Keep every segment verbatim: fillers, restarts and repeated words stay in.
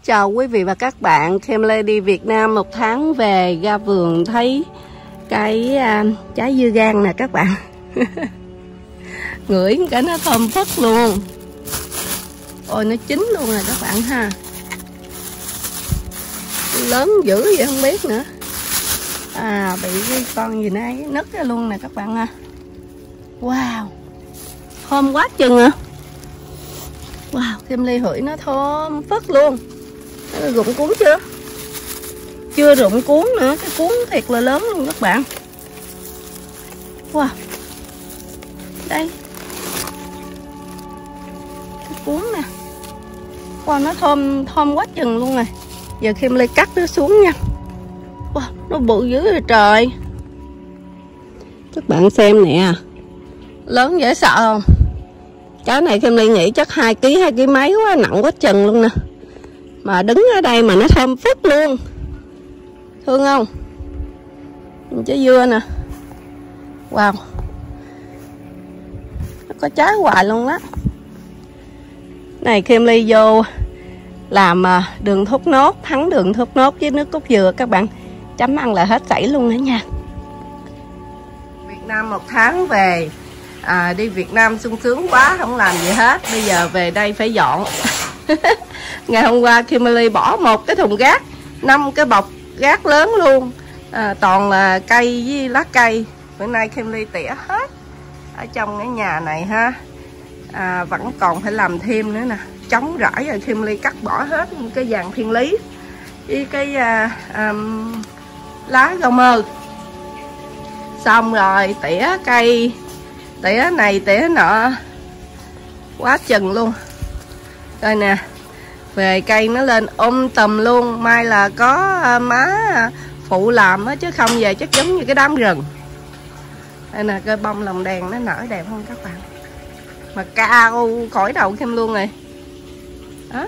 chào quý vị và các bạn. Kim đi Việt Nam một tháng về, ra vườn thấy cái à, trái dưa gang nè các bạn. Ngửi cái nó thơm phức luôn. Ôi nó chín luôn nè các bạn ha. Lớn dữ vậy không biết nữa. À bị cái con gì nãy nứt ra luôn nè các bạn ha. Wow, thơm quá chừng à. Wow, Kim Ly hửi nó thơm phức luôn. Nó rụng cuốn chưa? Chưa rụng cuốn nữa, cái cuốn thiệt là lớn luôn các bạn. Wow, đây cái cuốn nè. Wow, nó thơm thơm quá chừng luôn này. Giờ Kim Ly cắt nó xuống nha. Wow, nó bự dữ rồi trời. Các bạn xem nè, lớn dễ sợ không? Cái này Kim Ly nghĩ chắc hai ký hai ký mấy quá, nặng quá chừng luôn nè. Mà đứng ở đây mà nó thơm phức luôn. Thương không? Trái dưa nè. Wow, nó có trái hoài luôn đó. Này Kim Ly vô làm đường thốt nốt, thắng đường thốt nốt với nước cốt dừa các bạn. Chấm ăn là hết sảy luôn nữa nha. Việt Nam một tháng về, à, đi Việt Nam sung sướng quá, không làm gì hết. Bây giờ về đây phải dọn. Ngày hôm qua Kim Ly bỏ một cái thùng rác, năm cái bọc rác lớn luôn, à, toàn là cây với lá cây. Bữa nay Kim Ly tỉa hết ở trong cái nhà này ha. À, vẫn còn phải làm thêm nữa nè, trống rãi rồi Kim Ly cắt bỏ hết cái vàng thiên lý với cái à, à, lá rau mơ. Xong rồi tỉa cây, tỉa này tỉa nọ quá chừng luôn. Rồi nè, về cây nó lên um tùm luôn. May là có má phụ làm á, chứ không về chắc giống như cái đám rừng. Đây nè, cây bông lồng đèn nó nở đẹp không các bạn? Mà cao khỏi đầu Kim luôn rồi đó.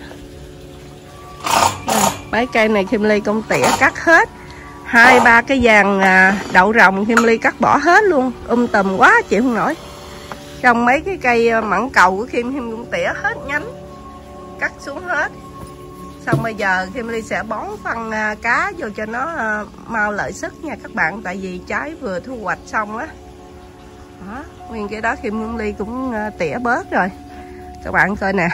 Nè, mấy cây này Kim Ly công tỉa cắt hết. Hai ba cái vàng đậu rồng Kim Ly cắt bỏ hết luôn, um tùm quá chịu không nổi. Trong mấy cái cây mãng cầu của Kim, Kim cũng tỉa hết nhánh, cắt xuống hết. Xong bây giờ Kim Ly sẽ bón phân cá vô cho nó mau lợi sức nha các bạn. Tại vì trái vừa thu hoạch xong á. Đó, nguyên cái đó Kim Ly cũng tỉa bớt rồi. Các bạn coi nè.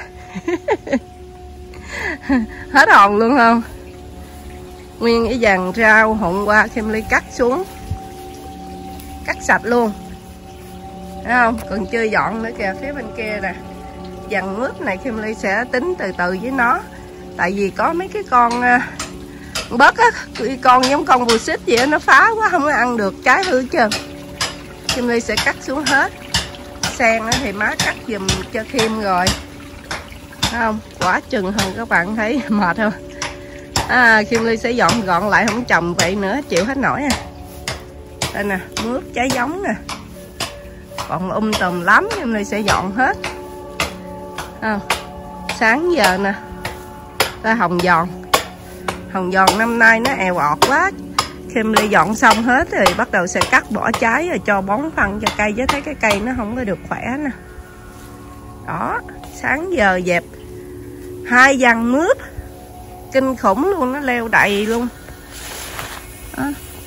Hết hồn luôn không? Nguyên cái vàng rau hôm qua Kim Ly cắt xuống, cắt sạch luôn. Thấy không? Còn chưa dọn nữa kìa, phía bên kia nè. Vàng mướp này Kim Ly sẽ tính từ từ với nó. Tại vì có mấy cái con bớt á, con giống con bù xích vậy đó, nó phá quá không có ăn được, trái hư hết trơn. Kim Ly sẽ cắt xuống hết. Sen thì má cắt giùm cho Kim rồi. Thấy không? Quả chừng hơn các bạn thấy mệt không? À, Kim Ly sẽ dọn gọn lại, không trồng vậy nữa chịu hết nổi à. Đây nè, mướp trái giống nè, còn um tùm lắm. Kim Ly sẽ dọn hết à. Sáng giờ nè, đây hồng giòn. Hồng giòn năm nay nó èo ọt quá. Kim Ly dọn xong hết rồi bắt đầu sẽ cắt bỏ trái rồi cho bón phân cho cây, chứ thấy cái cây nó không có được khỏe nè. Đó, sáng giờ dẹp hai vàng mướp kinh khủng luôn, nó leo đầy luôn đó.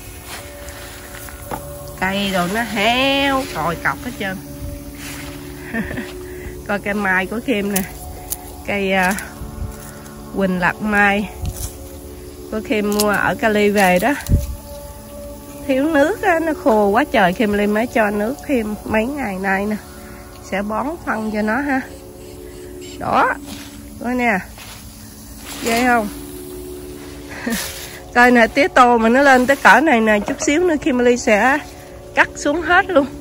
Cây rồi nó heo còi cọc hết trơn. Coi cây mai của Kim nè, cây uh, Quỳnh Lạc Mai của Kim mua ở Cali về đó. Thiếu nước á, nó khô quá trời, Kim Ly mới cho nước Kim mấy ngày nay nè. Sẽ bón phân cho nó ha. Đó, coi nè, ghê không? Coi nè, tía tô mà nó lên tới cỡ này nè, chút xíu nữa Kim Ly sẽ cắt xuống hết luôn.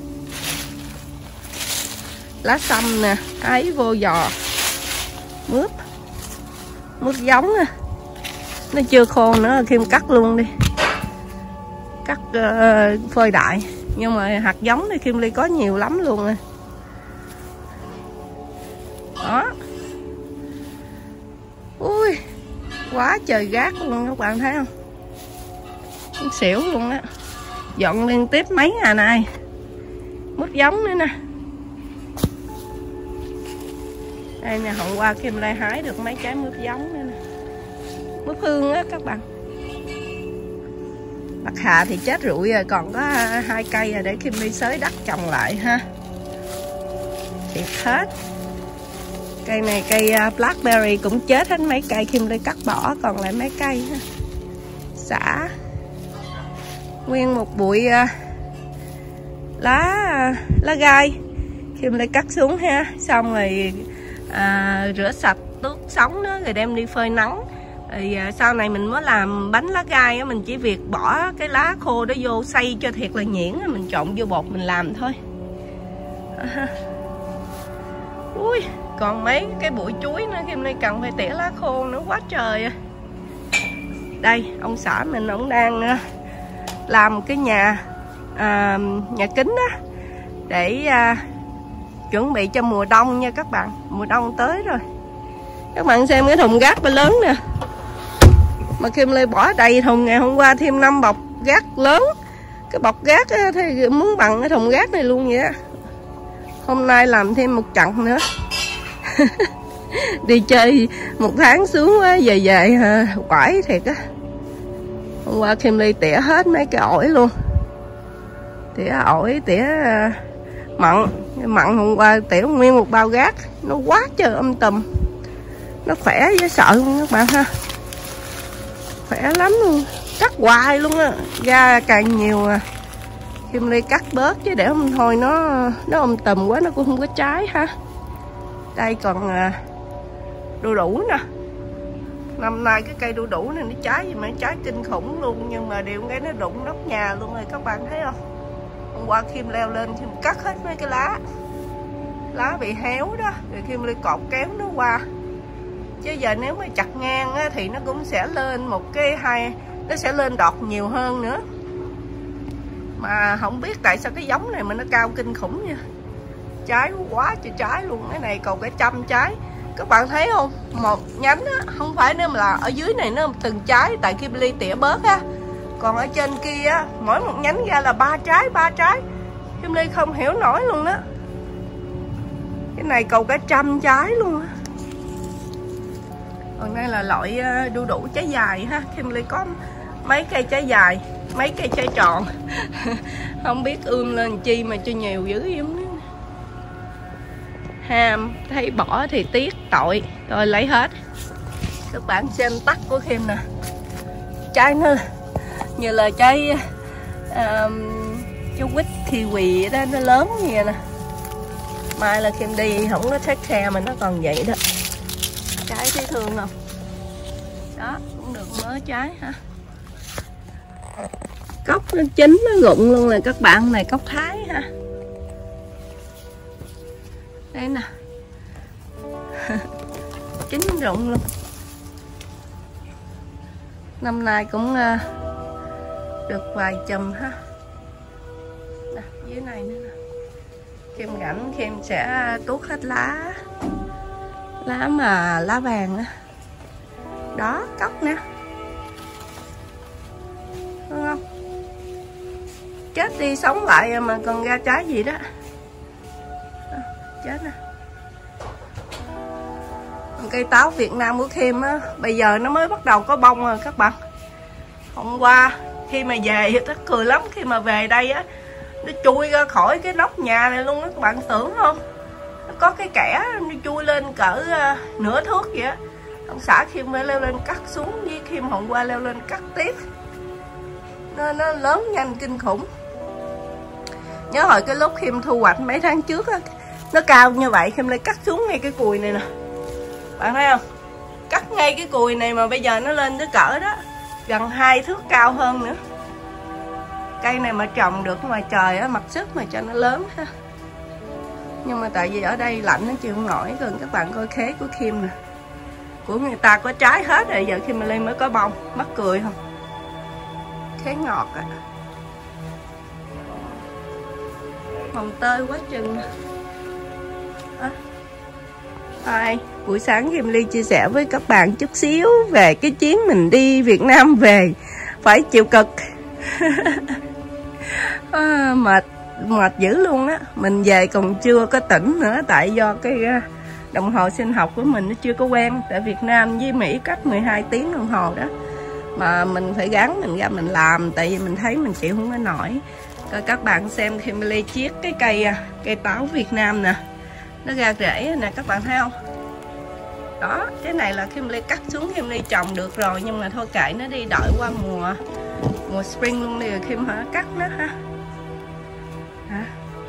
Lá sâm nè, ấy vô giò. Mướp, mướp giống nè, nó chưa khô nữa, Kim cắt luôn đi. Cắt uh, phơi đại. Nhưng mà hạt giống thì Kim Ly có nhiều lắm luôn rồi. Đó. Ui, quá trời gác luôn các bạn thấy không? Nó xỉu luôn á. Dọn liên tiếp mấy ngày nay. Mướp giống nữa nè. Đây nè, hôm qua Kim Ly hái được mấy trái mướp giống nữa nè. búp hương á các bạn. Bạc hà thì chết rụi rồi, còn có hai cây rồi để Kim Ly xới đất trồng lại ha. Thiệt hết. Cây này cây blackberry cũng chết hết mấy cây, Kim Ly cắt bỏ còn lại mấy cây ha. Xả nguyên một bụi lá lá gai Kim Ly cắt xuống ha, xong rồi à, rửa sạch tước sống đó rồi đem đi phơi nắng. Rồi à, sau này mình mới làm bánh lá gai á, mình chỉ việc bỏ cái lá khô đó vô xay cho thiệt là nhuyễn, mình trộn vô bột mình làm thôi. À, ui, còn mấy cái bụi chuối nữa Kim Ly cần phải tỉa lá khô nữa quá trời à. Đây ông xã mình ông đang làm cái nhà à, nhà kính đó để à, chuẩn bị cho mùa đông nha các bạn. Mùa đông tới rồi. Các bạn xem cái thùng rác ba lớn nè, mà Kim Ly bỏ đầy thùng, ngày hôm qua thêm năm bọc rác lớn. Cái bọc rác thì muốn bằng cái thùng rác này luôn vậy á. Hôm nay làm thêm một trận nữa. Đi chơi một tháng xuống quá, về về quải thiệt á. Hôm qua Kim Ly tỉa hết mấy cái ổi luôn, tỉa ổi, tỉa mận. Mận hôm qua tỉa nguyên một bao rác, nó quá trời âm tùm, nó khỏe dễ sợ luôn các bạn ha, khỏe lắm luôn, cắt hoài luôn á, ra càng nhiều à. Kim Ly cắt bớt chứ để không thôi nó nó âm tùm quá nó cũng không có trái ha. Đây còn à, đu đủ nè. Năm nay cái cây đu đủ này nó trái gì mà nó trái kinh khủng luôn, nhưng mà điều cái nó đụng nóc nhà luôn rồi các bạn thấy không. Hôm qua Kim leo lên Kim cắt hết mấy cái lá lá bị héo đó, rồi Kim Ly cột kéo nó qua. Chứ giờ nếu mà chặt ngang á, thì nó cũng sẽ lên một cái hai, nó sẽ lên đọt nhiều hơn nữa. Mà không biết tại sao cái giống này mà nó cao kinh khủng nha, trái quá trời trái luôn. Cái này còn cái trăm trái các bạn thấy không, một nhánh á, không phải nếu mà là ở dưới này nó từng trái, tại Kim Ly tỉa bớt á. Còn ở trên kia á, mỗi một nhánh ra là ba trái ba trái, Kim Ly không hiểu nổi luôn đó. Cái này cầu cả trăm trái luôn á. Còn đây là loại đu đủ trái dài ha. Kim Ly có mấy cây trái dài, mấy cây trái tròn. Không biết ươm lên chi mà cho nhiều dữ giống đó. Ham thấy bỏ thì tiếc tội, rồi lấy hết. Các bạn xem tắc của Kim nè, trái nó như là trái uh, trái quýt kiwi đó, nó lớn như vậy nè. Mai là Kim đi không có take care mà nó còn vậy đó. Trái thấy thương không? Đó, cũng được mớ trái hả? Cốc nó chín nó rụng luôn rồi các bạn, này cốc Thái ha. Đây nè. Chín rụng luôn. Năm nay cũng uh, được vài chùm ha. Nè, dưới này nữa nè. Kim rảnh Kim sẽ tuốt hết lá lá mà lá vàng á. Đó, cốc nè, đúng không? Chết đi sống lại mà còn ra trái gì đó. Đó, chết nè. Cây táo Việt Nam của Kim á, bây giờ nó mới bắt đầu có bông rồi các bạn. Hôm qua khi mà về nó cười lắm, khi mà về đây á, nó chui ra khỏi cái nóc nhà này luôn á, các bạn tưởng không? Nó có cái kẽ nó chui lên cỡ uh, nửa thước vậy á. Ông xã Kim mới leo lên cắt xuống, với Kim hôm qua leo lên cắt tiếp. Nó, nó lớn nhanh kinh khủng. Nhớ hồi cái lúc Kim thu hoạch mấy tháng trước á, nó cao như vậy, Kim lại cắt xuống ngay cái cùi này nè. Bạn thấy không? Cắt ngay cái cùi này mà bây giờ nó lên tới cỡ đó, gần hai thước cao hơn nữa. Cây này mà trồng được ngoài trời á, mặc sức mà cho nó lớn ha. Nhưng mà tại vì ở đây lạnh nó chịu không nổi. Gần các bạn coi khế của Kim nè, của người ta có trái hết rồi, giờ Kim mới có bông. Mắc cười không? Khế ngọt à. Hồng tơi quá chừng. À. Thôi, buổi sáng Kim Ly chia sẻ với các bạn chút xíu về cái chuyến mình đi Việt Nam về. Phải chịu cực. À, mệt mệt dữ luôn á. Mình về còn chưa có tỉnh nữa, tại do cái đồng hồ sinh học của mình nó chưa có quen. Tại Việt Nam với Mỹ cách mười hai tiếng đồng hồ đó, mà mình phải gắn mình ra mình làm, tại vì mình thấy mình chịu không có nổi. Rồi các bạn xem Kimberly chiết cái cây cây táo Việt Nam nè, nó ra rễ nè, các bạn thấy không? Đó, cái này là Kimberly cắt xuống, Kimberly trồng được rồi, nhưng mà thôi kệ nó đi, đợi qua mùa mùa spring luôn đi rồi Kim hả cắt nó ha. Hả?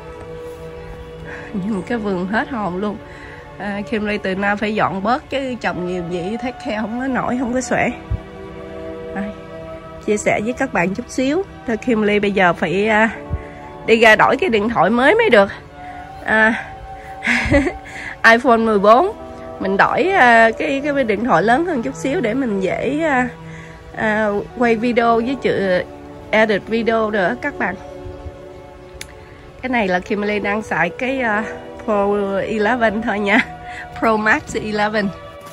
Nhưng cái vườn hết hồn luôn. À, Kimberly từ nay phải dọn bớt chứ trồng nhiều vậy thấy khe không có nổi, không có xuể. À, chia sẻ với các bạn chút xíu. Thôi Kimberly bây giờ phải à, đi ra đổi cái điện thoại mới mới được. À, iPhone mười bốn mình đổi uh, cái cái điện thoại lớn hơn chút xíu để mình dễ uh, uh, quay video với chữ edit video nữa các bạn. Cái này là Kimberly đang xài cái uh, Pro mười một thôi nha, Pro Max mười một.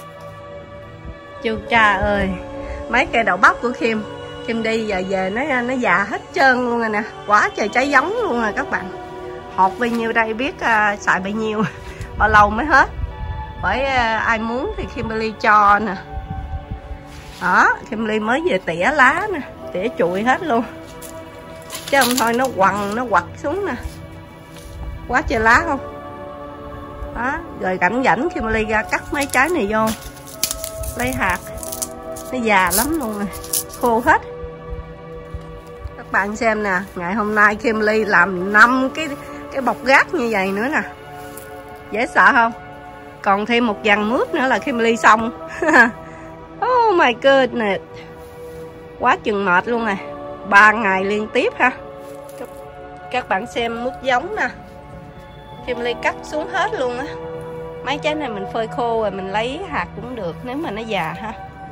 Chú cha ơi, mấy cây đậu bắp của Kim Kim đi giờ về nó nó già hết trơn luôn rồi nè, quá trời trái giống luôn rồi các bạn. Hột bao nhiêu đây biết uh, xài bao nhiêu bao lâu mới hết. Bởi uh, ai muốn thì Kimberly cho nè. Đó, Kimberly mới về tỉa lá nè, tỉa trụi hết luôn. Chứ không thôi nó quằn, nó quặt xuống nè. Quá trời lá không. Đó, rồi rảnh rảnh Kimberly ra cắt mấy trái này vô. Lấy hạt. Nó già lắm luôn rồi, khô hết. Các bạn xem nè, ngày hôm nay Kimberly làm năm cái cái bọc rác như vậy nữa nè. Dễ sợ không? Còn thêm một dàn mướp nữa là Kimberly xong. Oh my goodness, quá chừng mệt luôn này, ba ngày liên tiếp ha. Các bạn xem mướp giống nè, Kimberly cắt xuống hết luôn á. Mấy trái này mình phơi khô rồi mình lấy hạt cũng được nếu mà nó già ha.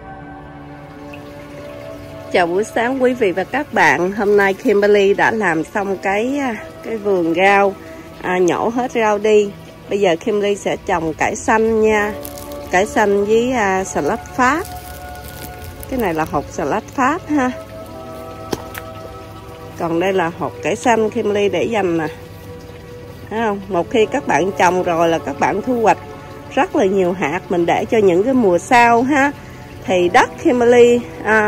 Chào buổi sáng quý vị và các bạn. Hôm nay Kimberly đã làm xong cái cái vườn rau, à, nhổ hết rau đi. Bây giờ Kimberly sẽ trồng cải xanh nha. Cải xanh với à, salad Pháp. Cái này là hột salad Pháp ha. Còn đây là hột cải xanh Kimberly để dành nè. Thấy không? Một khi các bạn trồng rồi là các bạn thu hoạch rất là nhiều hạt. Mình để cho những cái mùa sau ha. Thì đất Kimberly à,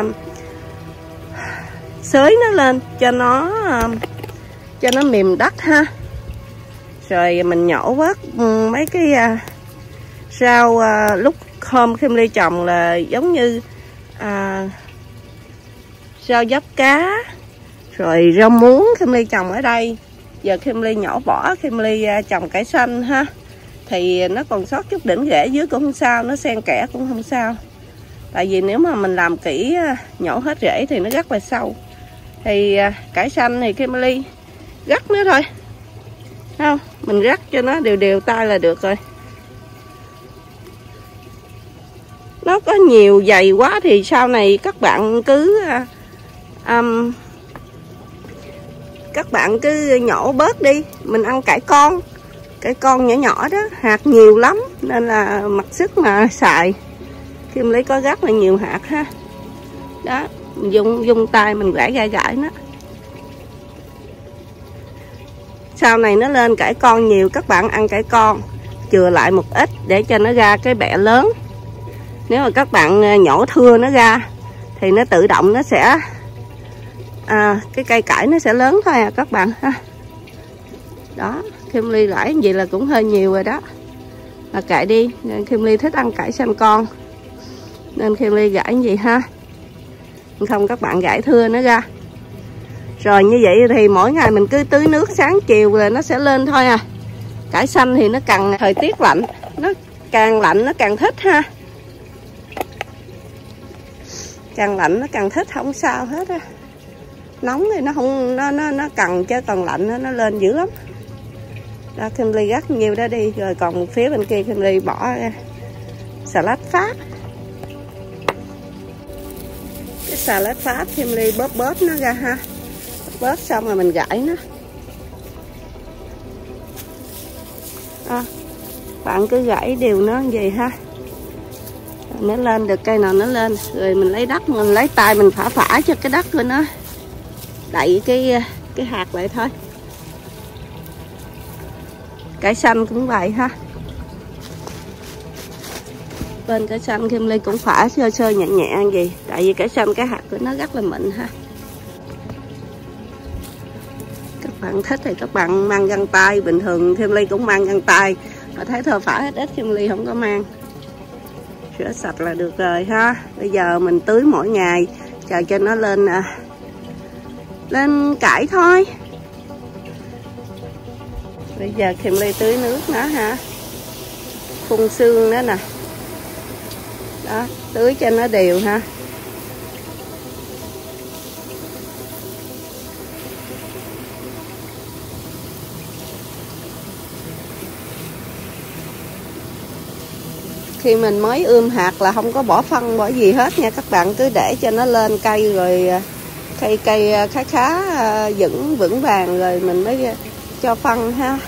xới nó lên cho nó à, cho nó mềm đất ha. Rồi mình nhổ bớt mấy cái uh, rau uh, lúc hôm Kimberly trồng là giống như uh, rau giáp cá, rồi rau muống Kimberly trồng ở đây. Giờ Kimberly nhổ bỏ, Kimberly uh, trồng cải xanh ha. Thì nó còn sót chút đỉnh rễ dưới cũng không sao, nó xen kẽ cũng không sao. Tại vì nếu mà mình làm kỹ uh, nhổ hết rễ thì nó rất là sâu. Thì uh, cải xanh thì Kimberly gắt nữa thôi. Không, mình rắc cho nó đều đều tay là được rồi. Nó có nhiều dày quá thì sau này các bạn cứ um, các bạn cứ nhổ bớt đi. Mình ăn cải con, cải con nhỏ nhỏ đó, hạt nhiều lắm nên là mặc sức mà xài. Kim lấy có rất là nhiều hạt ha. Đó, mình dùng dùng tay mình gãi gãi gãi nó. Sau này nó lên cải con nhiều, các bạn ăn cải con chừa lại một ít để cho nó ra cái bẹ lớn. Nếu mà các bạn nhổ thưa nó ra thì nó tự động nó sẽ à, cái cây cải nó sẽ lớn thôi à các bạn ha. Đó, Kimberly gãi vậy là cũng hơi nhiều rồi đó. Mà kệ đi, Kimberly thích ăn cải xanh con nên Kimberly gãi vậy ha. Không các bạn gãi thưa nó ra. Rồi như vậy thì mỗi ngày mình cứ tưới nước sáng chiều rồi nó sẽ lên thôi à. Cải xanh thì nó càng thời tiết lạnh, nó càng lạnh nó càng thích ha. Càng lạnh nó càng thích, không sao hết á. Nóng thì nó không nó nó nó cần, chứ còn lạnh nó, nó lên dữ lắm. Đó, Kimberly gắt nhiều đó đi. Rồi còn phía bên kia Kimberly bỏ salad Pháp. Cái salad Pháp Kimberly bóp bóp nó ra ha. Bớt xong rồi mình gãi nó. À, bạn cứ gãi đều nó như vậy ha. Nó lên được cây nào nó lên. Rồi mình lấy đất, mình lấy tay mình phả phả cho cái đất của nó đậy cái cái hạt lại thôi. Cải xanh cũng vậy ha. Bên cải xanh Kim Ly cũng phải sơ sơ nhẹ nhẹ gì, tại vì cải xanh cái hạt của nó rất là mịn ha. Các bạn thích thì các bạn mang găng tay, bình thường Kim Ly cũng mang găng tay, mà thấy thơ phải hết ít Kim Ly không có mang. Rửa sạch là được rồi ha. Bây giờ mình tưới mỗi ngày, chờ cho nó lên à, lên cải thôi. Bây giờ Kim Ly tưới nước nó ha, phun sương đó nè, đó, tưới cho nó đều ha. Khi mình mới ươm hạt là không có bỏ phân bỏ gì hết nha các bạn, cứ để cho nó lên cây rồi cây cây khá khá vững vững vàng rồi mình mới cho phân ha.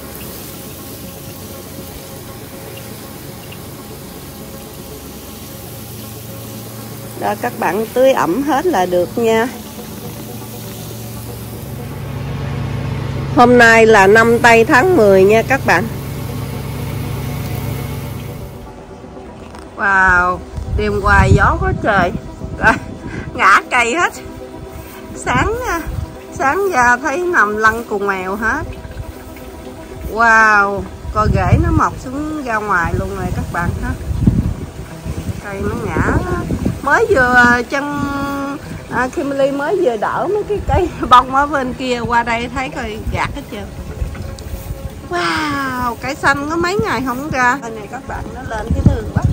Đó, các bạn tưới ẩm hết là được nha. Hôm nay là năm tây tháng mười nha các bạn. Wow, đêm qua gió quá trời, ngã cây hết. Sáng sáng ra thấy nằm lăn cùng mèo hết. Wow, coi rễ nó mọc xuống ra ngoài luôn rồi các bạn ha. Cây nó ngã, mới vừa chân à, Kim Ly mới vừa đỡ mấy cái cây bông ở bên kia qua đây thấy coi gạt hết trơn. Wow, cây xanh có mấy ngày không ra. Đây này các bạn, nó lên cái đường quá.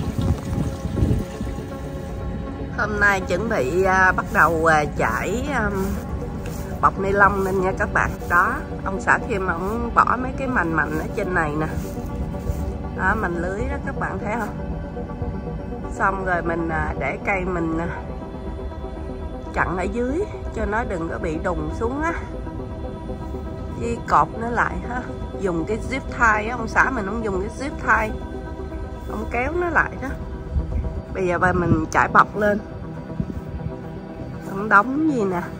Hôm nay chuẩn bị à, bắt đầu à, trải à, bọc ni lông lên nha các bạn. Đó, ông xã Kim ông bỏ mấy cái mành mành ở trên này nè. Đó, mành lưới đó các bạn thấy không? Xong rồi mình à, để cây mình à, chặn ở dưới cho nó đừng có bị đùng xuống á. Với cột nó lại ha. Dùng cái zip tie á, ông xã mình không dùng cái zip tie, ông kéo nó lại đó. Bây giờ bà mình trải bọc lên, không đóng gì nè.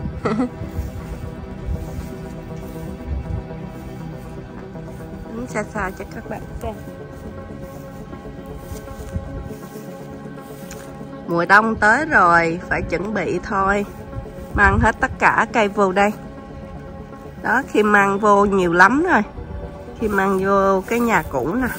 Đứng xa xa cho các bạn xem. Mùa đông tới rồi, phải chuẩn bị thôi. Mang hết tất cả cây vô đây. Đó, khi mang vô nhiều lắm rồi. Khi mang vô cái nhà cũ nè.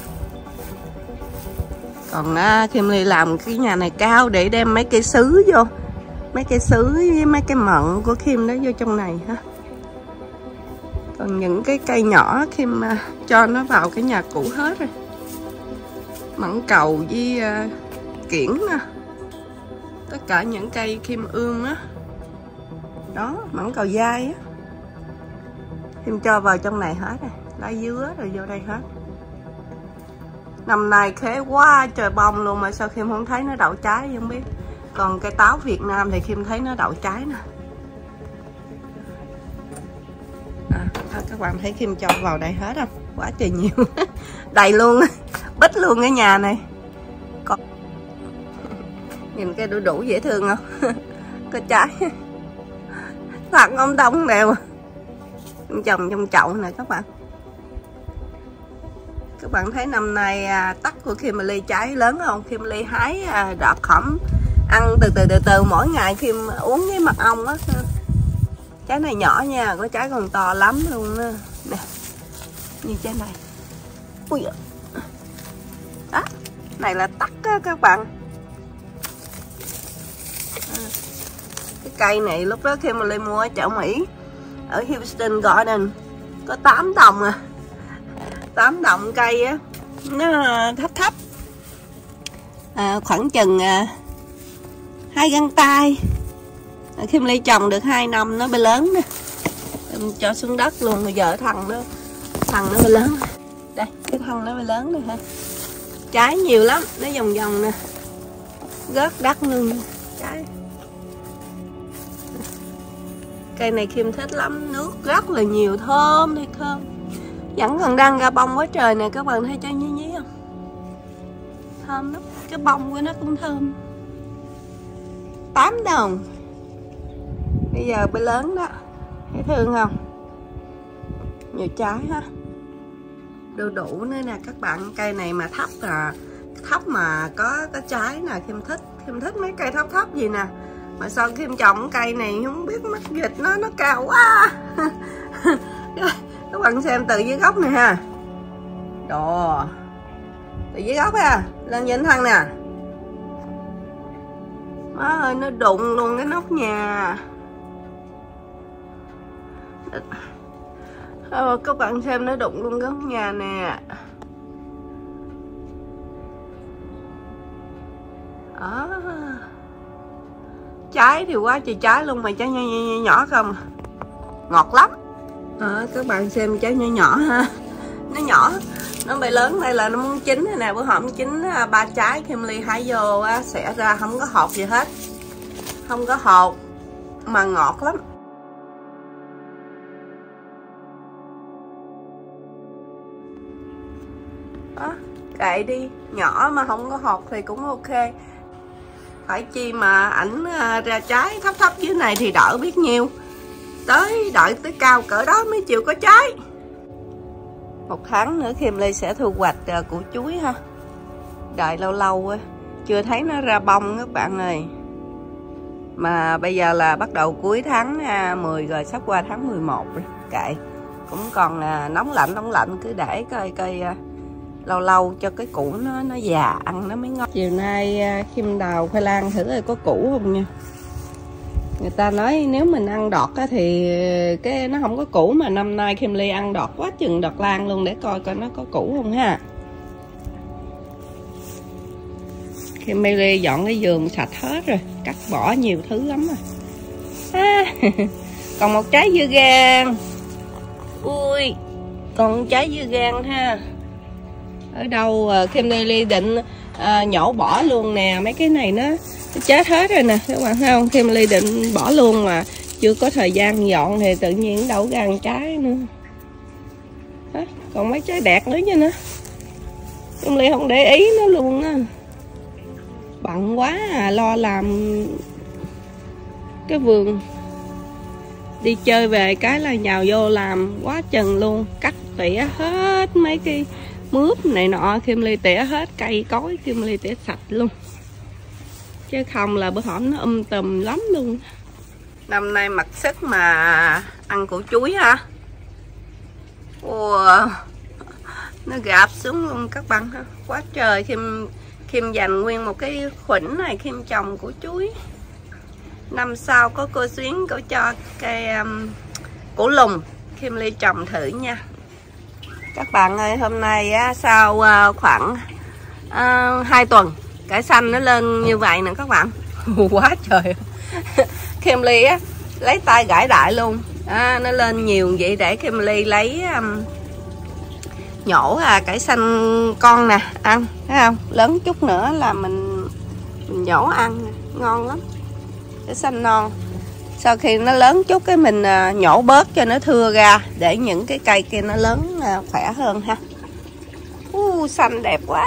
Còn à, Kim Ly làm cái nhà này cao để đem mấy cây sứ vô. Mấy cây sứ với mấy cái mận của Kim đó vô trong này ha. Còn những cái cây nhỏ Kim à, cho nó vào cái nhà cũ hết rồi. Mận cầu với à, kiển nè. Tất cả những cây Kim ươm á. Đó, mận cầu dai á. Kim cho vào trong này hết rồi. Lá dứa rồi vô đây hết. Năm nay khế quá trời bông luôn mà sao Kim không thấy nó đậu trái không biết. Còn cây táo Việt Nam thì Kim thấy nó đậu trái nè. À, các bạn thấy Kim cho vào đây hết không? Quá trời nhiều. Đầy luôn, bít luôn cái nhà này. Còn... nhìn cây đu đủ dễ thương không? Có trái. Thật ông đông đều. Trồng trong chậu này các bạn. Các bạn thấy năm nay à, tắc của Kim Ly trái lớn không? Kim Ly hái à, đọt khẩm ăn từ từ từ từ mỗi ngày Kim uống với mật ong á. Trái này nhỏ nha, có trái còn to lắm luôn á. Nè, như trái này. Ui, đó, này là tắc á các bạn. À, cái cây này lúc đó Kim Ly mua ở chợ Mỹ ở Houston Garden có tám đồng à. tám đồng cây á, nó thấp thấp à, khoảng chừng à, hai găng tay. à, Kim Ly trồng được hai năm nó mới lớn nè. Em cho xuống đất luôn. Bây giờ thằng nó thằng nó mới lớn. Đây, cái thân nó mới lớn này ha. Trái nhiều lắm, nó vòng vòng nè, rớt đất luôn trái. Cây này Kim thích lắm, nước rất là nhiều, thơm thì thơm. Vẫn còn đang ra bông quá trời nè, các bạn thấy cho nhí nhí không? Thơm lắm, cái bông của nó cũng thơm. Tám đồng. Bây giờ mới lớn đó, thấy thương không? Nhiều trái ha. Đu đủ nữa nè các bạn, cây này mà thấp là thấp mà có có trái nè, Kim thích Kim thích mấy cây thấp thấp gì nè. Mà sao Kim trồng cây này không biết mắc dịch nó nó cao quá. Các bạn xem từ dưới gốc này ha. Đồ. Từ dưới gốc ha, lên nhìn thân nè. Má ơi, nó đụng luôn cái nóc nhà. Ờ, các bạn xem nó đụng luôn cái nóc nhà nè. Đó. Trái thì quá trời trái luôn mà trái nhỏ, nhỏ, nhỏ không. Ngọt lắm. Đó, các bạn xem trái nhỏ nhỏ ha. Nó nhỏ, nó bị lớn đây là nó muốn chín này nè. Bữa hổm chín ba trái Kim Ly hái vô á, xẻ ra không có hột gì hết. Không có hột mà ngọt lắm. Đó, kệ đi, nhỏ mà không có hột thì cũng ok. Phải chi mà ảnh ra trái thấp thấp dưới này thì đỡ biết nhiêu. Tới đợi tới cao cỡ đó mới chịu có trái. Một tháng nữa Kim Ly sẽ thu hoạch củ chuối ha. Đợi lâu lâu á, chưa thấy nó ra bông các bạn ơi. Mà bây giờ là bắt đầu cuối tháng mười rồi, sắp qua tháng mười một rồi. Kệ, cũng còn nóng lạnh nóng lạnh, cứ để coi coi lâu lâu cho cái củ nó nó già ăn nó mới ngon. Chiều nay Kim đào khoai lang thử coi có củ không nha. Người ta nói nếu mình ăn đọt á thì cái nó không có củ, mà năm nay Kim Ly ăn đọt quá chừng đọt lan luôn, để coi coi nó có củ không ha. Kim Ly dọn cái vườn sạch hết rồi, cắt bỏ nhiều thứ lắm rồi. À, còn một trái dưa gang. Ui, còn một trái dưa gang ha. Ở đâu Kim Ly định à, nhổ bỏ luôn nè, mấy cái này nó chết hết rồi nè các bạn thấy không. Kim Ly định bỏ luôn mà chưa có thời gian dọn thì tự nhiên đâu ra ăn trái nữa. Đó, còn mấy trái đẹp nữa chứ nữa. Kim Ly không để ý nó luôn á, bận quá à, lo làm cái vườn. Đi chơi về cái là nhào vô làm quá chừng luôn, cắt tỉa hết mấy cái mướp này nọ, Kim Ly tỉa hết, cây cối Kim Ly tỉa sạch luôn, chứ không là bữa hổm nó um tùm lắm luôn. Năm nay mặc sức mà ăn củ chuối ha. Wow, nó gạp xuống luôn các bạn ha, quá trời. Kim Kim dành nguyên một cái khoảnh này Kim trồng củ chuối. Năm sau có cô Xuyến cô cho cây um, củ lùng Kim Ly trồng thử nha. Các bạn ơi, hôm nay á, sau uh, khoảng uh, hai tuần cải xanh nó lên như vậy nè các bạn. Quá trời. Kim Ly á lấy tay gãi đại luôn à, nó lên nhiều vậy để Kim Ly lấy um, nhổ à, cải xanh con nè ăn, thấy không? Lớn chút nữa là mình, mình nhổ ăn ngon lắm, cải xanh non. Sau khi nó lớn chút cái mình uh, nhổ bớt cho nó thưa ra để những cái cây kia nó lớn uh, khỏe hơn ha. Uh, xanh đẹp quá.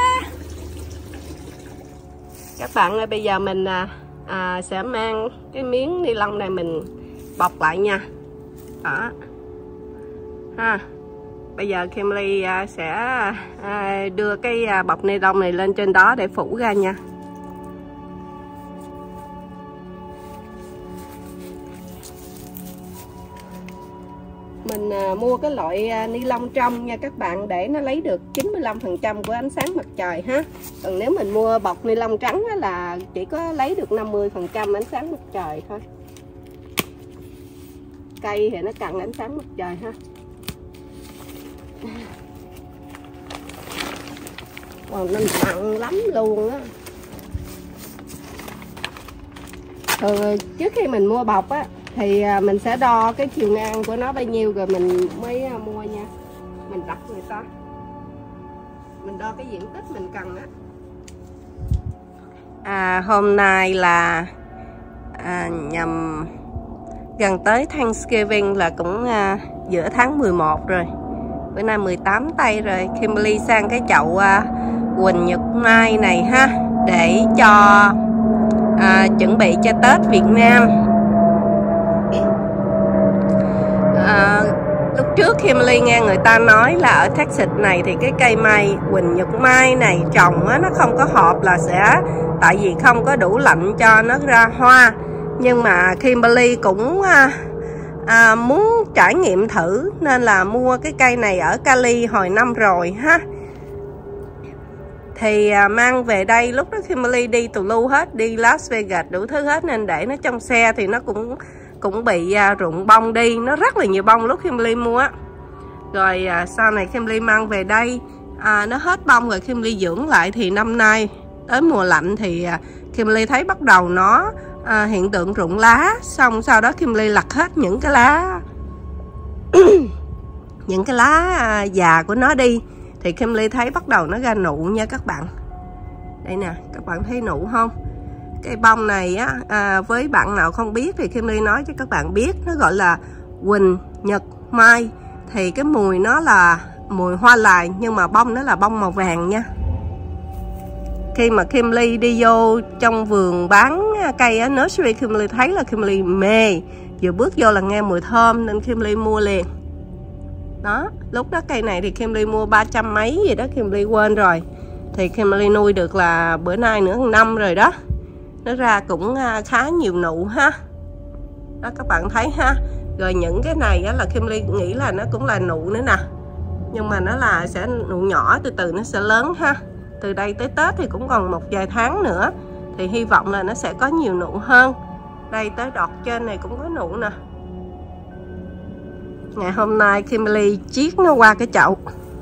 Các bạn ơi, bây giờ mình à, à, sẽ mang cái miếng ni lông này mình bọc lại nha. Đó ha. Bây giờ Kim Ly à, sẽ à, đưa cái à, bọc ni lông này lên trên đó để phủ ra nha. Mình à, mua cái loại à, ni lông trong nha các bạn, để nó lấy được chín mươi lăm phần trăm của ánh sáng mặt trời ha. Còn nếu mình mua bọc ni lông trắng á, là chỉ có lấy được năm mươi phần trăm ánh sáng mặt trời thôi. Cây thì nó cần ánh sáng mặt trời ha. Còn nó nặng lắm luôn á. Thường trước khi mình mua bọc á thì mình sẽ đo cái chiều ngang của nó bao nhiêu rồi mình mới mua nha. Mình đặt người ta, mình đo cái diện tích mình cần á. À, hôm nay là à, nhằm gần tới Thanksgiving, là cũng à, giữa tháng mười một rồi. Bữa nay mười tám tây rồi. Kimberly sang cái chậu à, Quỳnh Nhật Mai này ha, để cho à, chuẩn bị cho Tết Việt Nam. À, Lúc trước Kimberly nghe người ta nói là ở Texas này thì cái cây mai Quỳnh Nhật Mai này trồng á, nó không có hợp là sẽ tại vì không có đủ lạnh cho nó ra hoa. Nhưng mà Kimberly cũng à, à, muốn trải nghiệm thử nên là mua cái cây này ở Cali hồi năm rồi ha. Thì à, mang về đây lúc đó Kimberly đi tù lu hết, đi Las Vegas đủ thứ hết nên để nó trong xe thì nó cũng cũng bị à, rụng bông đi, nó rất là nhiều bông lúc Kimberly mua á. Rồi à, sau này Kimberly mang về đây à, nó hết bông rồi Kimberly dưỡng lại thì năm nay tới mùa lạnh thì à, Kimberly thấy bắt đầu nó à, hiện tượng rụng lá, xong sau đó Kimberly lặt hết những cái lá những cái lá à, già của nó đi thì Kimberly thấy bắt đầu nó ra nụ nha các bạn. Đây nè, các bạn thấy nụ không? Cây bông này á, à, với bạn nào không biết thì Kimberly nói cho các bạn biết, nó gọi là Quỳnh Nhật Mai. Thì cái mùi nó là mùi hoa lài nhưng mà bông nó là bông màu vàng nha. Khi mà Kimberly đi vô trong vườn bán cây á, nursery, Kimberly thấy là Kimberly mê. Vừa bước vô là nghe mùi thơm nên Kimberly mua liền. Đó, lúc đó cây này thì Kimberly mua ba trăm mấy gì đó, Kimberly quên rồi. Thì Kimberly nuôi được là bữa nay nữa một năm rồi đó. Nó ra cũng khá nhiều nụ ha. Đó các bạn thấy ha. Rồi những cái này á, là Kimberly nghĩ là nó cũng là nụ nữa nè. Nhưng mà nó là sẽ nụ nhỏ, từ từ nó sẽ lớn ha. Từ đây tới Tết thì cũng còn một vài tháng nữa thì hy vọng là nó sẽ có nhiều nụ hơn. Đây tới đọt trên này cũng có nụ nè. Ngày hôm nay Kimberly chiết nó qua cái chậu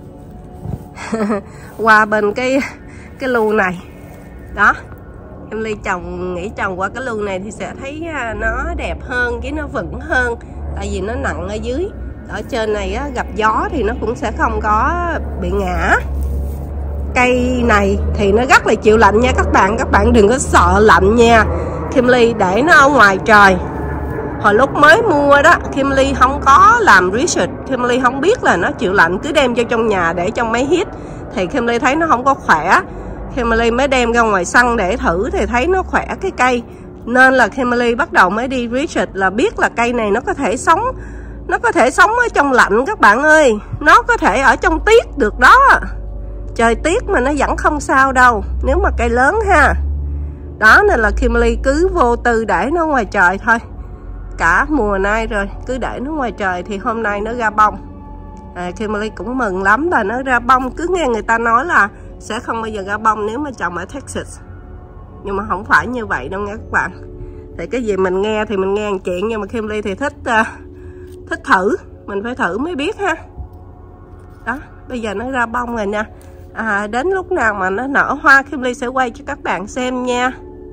qua bên cái cái lu này. Đó, Kimberly trồng, nghĩ trồng qua cái lu này thì sẽ thấy nó đẹp hơn, với nó vững hơn. Tại vì nó nặng ở dưới. Ở trên này á, gặp gió thì nó cũng sẽ không có bị ngã. Cây này thì nó rất là chịu lạnh nha các bạn. Các bạn đừng có sợ lạnh nha. Kimberly để nó ở ngoài trời. Hồi lúc mới mua đó, Kimberly không có làm research, Kimberly không biết là nó chịu lạnh, cứ đem vô trong nhà để trong máy heat thì Kimberly thấy nó không có khỏe. Kimberly mới đem ra ngoài sân để thử thì thấy nó khỏe cái cây. Nên là Kimberly bắt đầu mới đi research là biết là cây này nó có thể sống, nó có thể sống ở trong lạnh các bạn ơi. Nó có thể ở trong tiết được đó. Trời tiết mà nó vẫn không sao đâu, nếu mà cây lớn ha. Đó nên là Kimberly cứ vô tư để nó ngoài trời thôi. Cả mùa nay rồi, cứ để nó ngoài trời thì hôm nay nó ra bông. à, Kimberly cũng mừng lắm là nó ra bông. Cứ nghe người ta nói là sẽ không bao giờ ra bông nếu mà trồng ở Texas. Nhưng mà không phải như vậy đâu nha các bạn. Thì cái gì mình nghe thì mình nghe một chuyện, nhưng mà Kimberly thì thích uh, thích thử. Mình phải thử mới biết ha. Đó, bây giờ nó ra bông rồi nha. à, Đến lúc nào mà nó nở hoa Kimberly sẽ quay cho các bạn xem nha.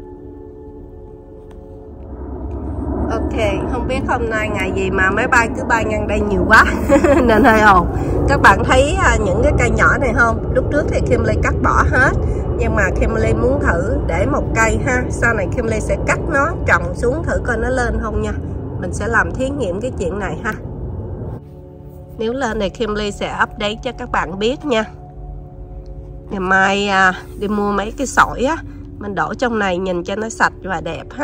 Ok, không biết hôm nay ngày gì mà máy bay cứ bay ngang đây nhiều quá nên hơi ồn. Các bạn thấy à, những cái cây nhỏ này không? Lúc trước thì Kimberly cắt bỏ hết, nhưng mà Kimberly muốn thử để một cây ha. Sau này Kimberly sẽ cắt nó, trồng xuống thử coi nó lên không nha. Mình sẽ làm thí nghiệm cái chuyện này ha. Nếu lên thì Kimberly sẽ update cho các bạn biết nha. Ngày mai à, đi mua mấy cái sỏi á, mình đổ trong này nhìn cho nó sạch và đẹp ha.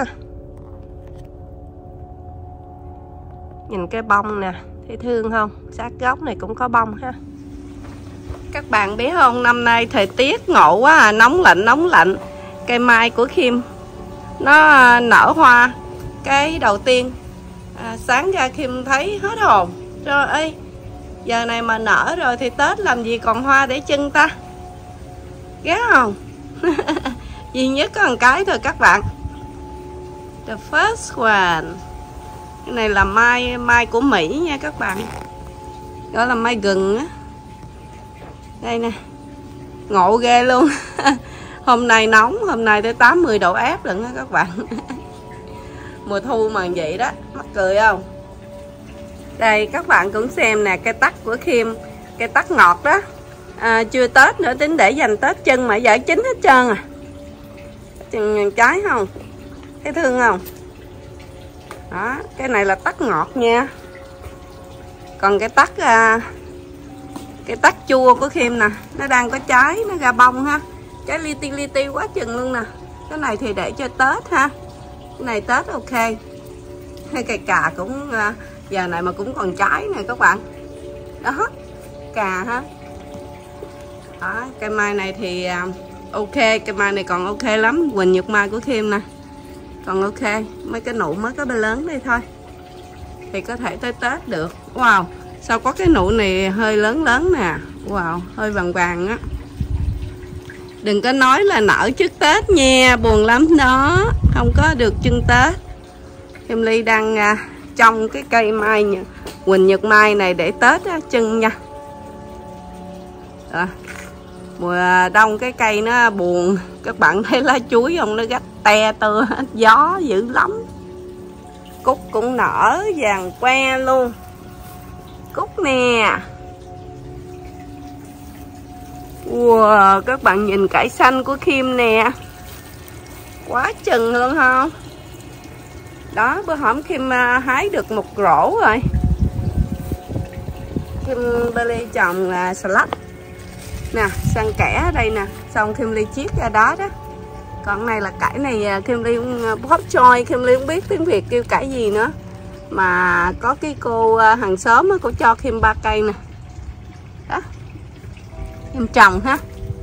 Nhìn cái bông nè, thấy thương không? Sát gốc này cũng có bông ha. Các bạn biết không, năm nay thời tiết ngộ quá à, nóng lạnh nóng lạnh. Cây mai của Kim nó nở hoa. Cái đầu tiên à, sáng ra Kim thấy hết hồn. Trời ơi, giờ này mà nở rồi thì Tết làm gì còn hoa để trưng ta. Ghét không? Duy nhất có một cái thôi các bạn. The first one. Cái này là mai mai của Mỹ nha các bạn. Gọi là mai gừng á. Đây nè. Ngộ ghê luôn. Hôm nay nóng, hôm nay tới tám mươi độ ép lận á các bạn. Mùa thu mà vậy đó, mắc cười không? Đây các bạn cũng xem nè, cây tắc của Kim, cây tắc ngọt đó. À, chưa Tết nữa, tính để dành Tết chân mà giờ chín hết trơn à. Chừng trái không? Thấy thương không? Đó, cái này là tắc ngọt nha. Còn cái tắc à, cái tắc chua của Kim nè, nó đang có trái, nó ra bông ha. Trái li ti li ti quá chừng luôn nè. Cái này thì để cho Tết ha. Cái này Tết ok. Hay cây cà cũng à, giờ này mà cũng còn trái nè các bạn. Đó, cà ha. Đó, cây mai này thì ok, cây mai này còn ok lắm. Quỳnh Nhật Mai của Kim nè, còn ok. Mấy cái nụ mới có bê lớn đây thôi thì có thể tới Tết được. Wow, sao có cái nụ này hơi lớn lớn nè. Wow, hơi vàng vàng á. Đừng có nói là nở trước Tết nha, buồn lắm đó, không có được trưng Tết. Kim Ly đang uh, trong cái cây mai nha, Quỳnh Nhật Mai này để Tết á, trưng nha. Đó. Mùa đông cái cây nó buồn, các bạn thấy lá chuối không, nó gách te tưa hết, gió dữ lắm. Cúc cũng nở vàng que luôn. Cúc nè. Wow, các bạn nhìn cải xanh của Kim nè, quá chừng luôn không? Đó, bữa hổm Kim hái được một rổ rồi. Kim Ly trồng là salad nè, xăng kẽ ở đây nè, xong Kim Ly chiết ra đó đó. Còn này là cải này Kim Ly bóp choi, Kim Ly không biết tiếng Việt kêu cải gì nữa. Mà có cái cô hàng xóm cô cho Kim ba cây nè. Đó, Kim trồng ha.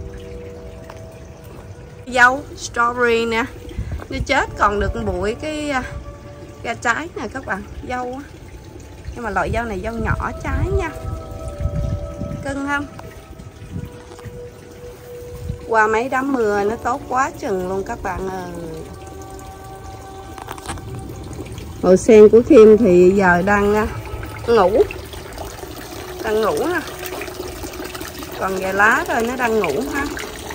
Dâu strawberry nè, nó chết còn được bụi cái ra trái nè các bạn, dâu á. Nhưng mà loại dâu này dâu nhỏ trái nha, cưng không? Qua mấy đám mưa nó tốt quá chừng luôn các bạn ơi. Hồ sen của Kim thì giờ đang ngủ, đang ngủ nè, còn vài lá rồi nó đang ngủ ha.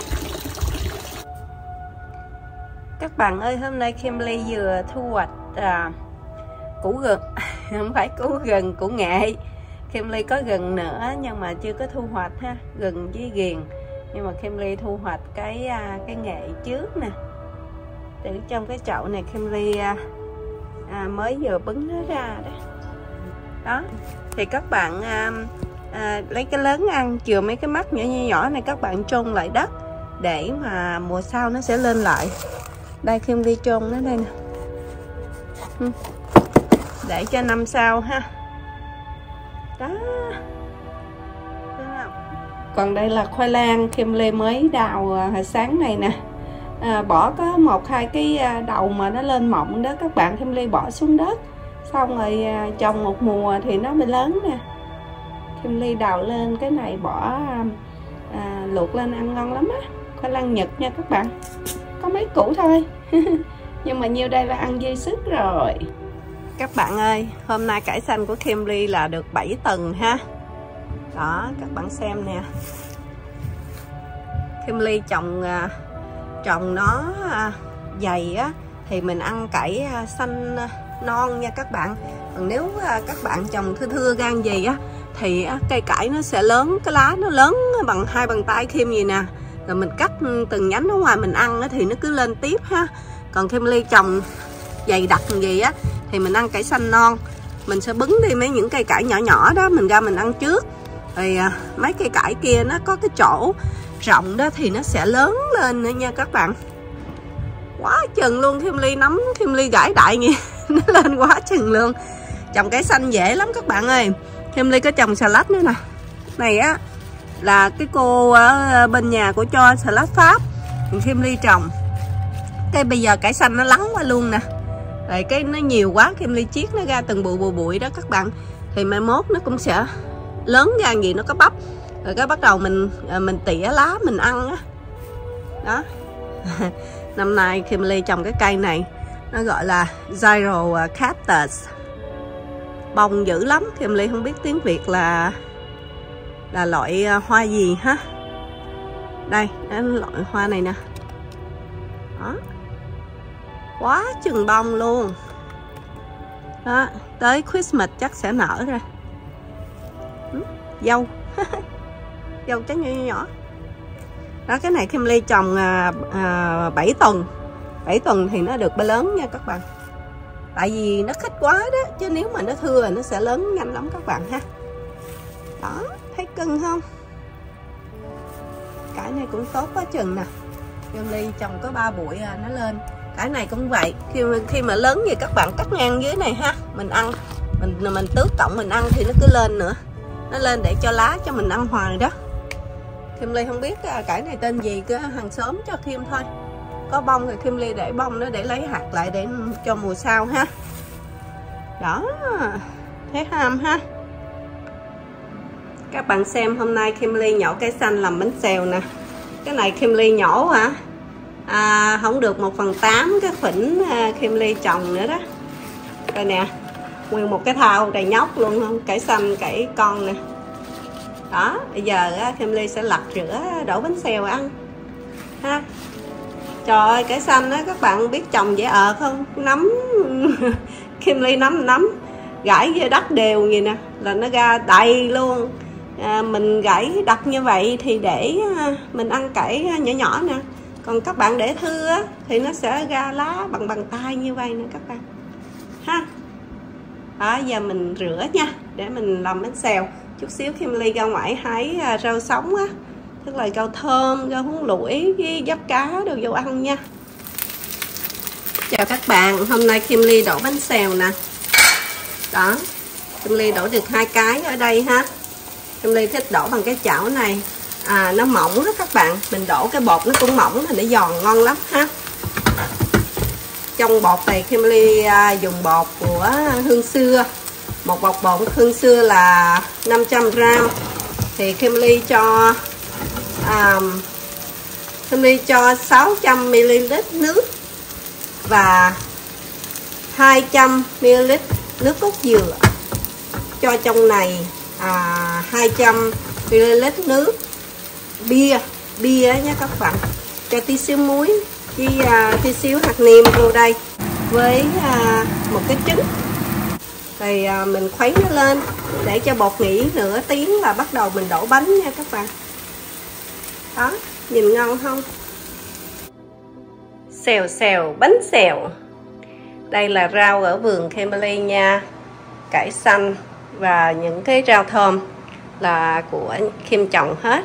Các bạn ơi, hôm nay Kim Ly vừa thu hoạch à, củ gừng, không phải củ gừng, củ nghệ. Kim Ly có gừng nữa nhưng mà chưa có thu hoạch ha, gừng với ghiền. Nhưng mà Kim Ly thu hoạch cái cái nghệ trước nè. Từ trong cái chậu này Kim Ly à, à, mới vừa bứng nó ra đó. Đó, thì các bạn à, à, lấy cái lớn ăn, chừa mấy cái mắt nhỏ nhỏ nhỏ này các bạn chôn lại đất để mà mùa sau nó sẽ lên lại. Đây Kim Ly chôn nó đây nè, để cho năm sau ha. Đó, còn đây là khoai lang Kim Ly mới đào hồi sáng này nè. À, bỏ có một hai cái đầu mà nó lên mọng đó các bạn, Kim Ly bỏ xuống đất, xong rồi à, trồng một mùa thì nó mới lớn nè. Kim Ly đào lên cái này bỏ à, luộc lên ăn ngon lắm á. Khoai lang Nhật nha các bạn, có mấy củ thôi nhưng mà nhiêu đây là ăn dư sức rồi. Các bạn ơi, hôm nay cải xanh của Kim Ly là được bảy tầng ha. Đó, các bạn xem nè. Kim Ly trồng trồng nó dày á thì mình ăn cải xanh non nha các bạn. Còn nếu các bạn trồng thưa thưa gan gì á thì cây cải nó sẽ lớn, cái lá nó lớn bằng hai bàn tay Kim gì nè. Rồi mình cắt từng nhánh ở ngoài mình ăn á thì nó cứ lên tiếp ha. Còn Kim Ly trồng dày đặc gì á thì mình ăn cải xanh non, mình sẽ bứng đi mấy những cây cải nhỏ nhỏ đó mình ra mình ăn trước. Rồi à, mấy cây cải kia nó có cái chỗ rộng đó thì nó sẽ lớn lên nữa nha các bạn. Quá chừng luôn, Kim Ly nắm Kim Ly gãi đại nha nó lên quá chừng luôn. Trồng cải xanh dễ lắm các bạn ơi. Kim Ly có trồng xà lách nữa nè. Này á là cái cô ở bên nhà của cho xà lách Pháp, Kim Ly trồng. Cái bây giờ cải xanh nó lắng qua luôn nè. Rồi cái nó nhiều quá Kim Ly chiết nó ra từng bụi bụi bụi đó các bạn. Thì mai mốt nó cũng sẽ lớn ra gì, nó có bắp. Rồi cái bắt đầu mình mình tỉa lá mình ăn á. Đó. Năm nay Kim Ly trồng cái cây này nó gọi là Gyro Cactus. Bông dữ lắm, Kim Ly không biết tiếng Việt là là loại hoa gì ha. Đây, cái loại hoa này nè. Đó. Quá chừng bông luôn. Đó, tới Christmas chắc sẽ nở ra. Dâu. Dâu trái nhỏ nhỏ. Đó, cái này Kim Ly trồng à, à, bảy tuần. bảy tuần thì nó được ba lớn nha các bạn. Tại vì nó khích quá đó, chứ nếu mà nó thưa thì nó sẽ lớn nhanh lắm các bạn ha. Đó, thấy cưng không? Cái này cũng tốt quá chừng nè. Kim Ly trồng có ba bụi à, nó lên. Cái này cũng vậy, khi khi mà lớn thì các bạn cắt ngang dưới này ha, mình ăn, mình mình tước cộng mình ăn thì nó cứ lên nữa. nó lên để cho lá cho mình ăn hoài đó. Kim Ly không biết cải này tên gì, cứ hàng xóm cho Kim thôi. Có bông thì Kim Ly để bông nó để lấy hạt lại để cho mùa sau ha. Đó, thấy ham ha. Các bạn xem, hôm nay Kim Ly nhổ cây xanh làm bánh xèo nè. Cái này Kim Ly nhổ hả? À, không được một phần tám cái phỉnh Kim Ly trồng nữa đó. Đây nè, nguyên một cái thau đầy nhóc luôn không? Cải xanh, cải con nè. Đó, bây giờ Kim Ly sẽ lặt rửa đổ bánh xèo ăn ha. Trời ơi, cải xanh á, các bạn biết trồng dễ ợt không? Nấm Kim Ly nấm nấm gãi với đất đều gì nè là nó ra đầy luôn. À, mình gãy đặt như vậy thì để mình ăn cải nhỏ nhỏ nè, còn các bạn để thưa á, thì nó sẽ ra lá bằng bằng tay như vậy nè các bạn ha. Đó, giờ mình rửa nha để mình làm bánh xèo. Chút xíu Kim Ly ra ngoài hái rau sống á, tức là rau thơm, rau húng lủi với giáp cá đồ vô ăn nha. Chào các bạn, hôm nay Kim Ly đổ bánh xèo nè. Đó, Kim Ly đổ được hai cái ở đây ha. Kim Ly thích đổ bằng cái chảo này, à, nó mỏng đó các bạn. Mình đổ cái bột nó cũng mỏng thì nó giòn ngon lắm ha. Trong bột này Kim Ly à, dùng bột của Hương Xưa. Một bột bột Hương Xưa là năm trăm gam. Thì Kim Ly cho à, Kim Ly cho sáu trăm mi li lít nước và hai trăm mi li lít nước cốt dừa. Cho trong này à, hai trăm mi li lít nước bia bia nha các bạn. Cho tí xíu muối với à, tí xíu hạt nêm vô đây với à, một cái trứng. Thì à, mình khuấy nó lên để cho bột nghỉ nửa tiếng là bắt đầu mình đổ bánh nha các bạn. Đó, nhìn ngon không? Xèo xèo bánh xèo. Đây là rau ở vườn Kim Ly nha. Cải xanh và những cái rau thơm là của Kim trồng hết.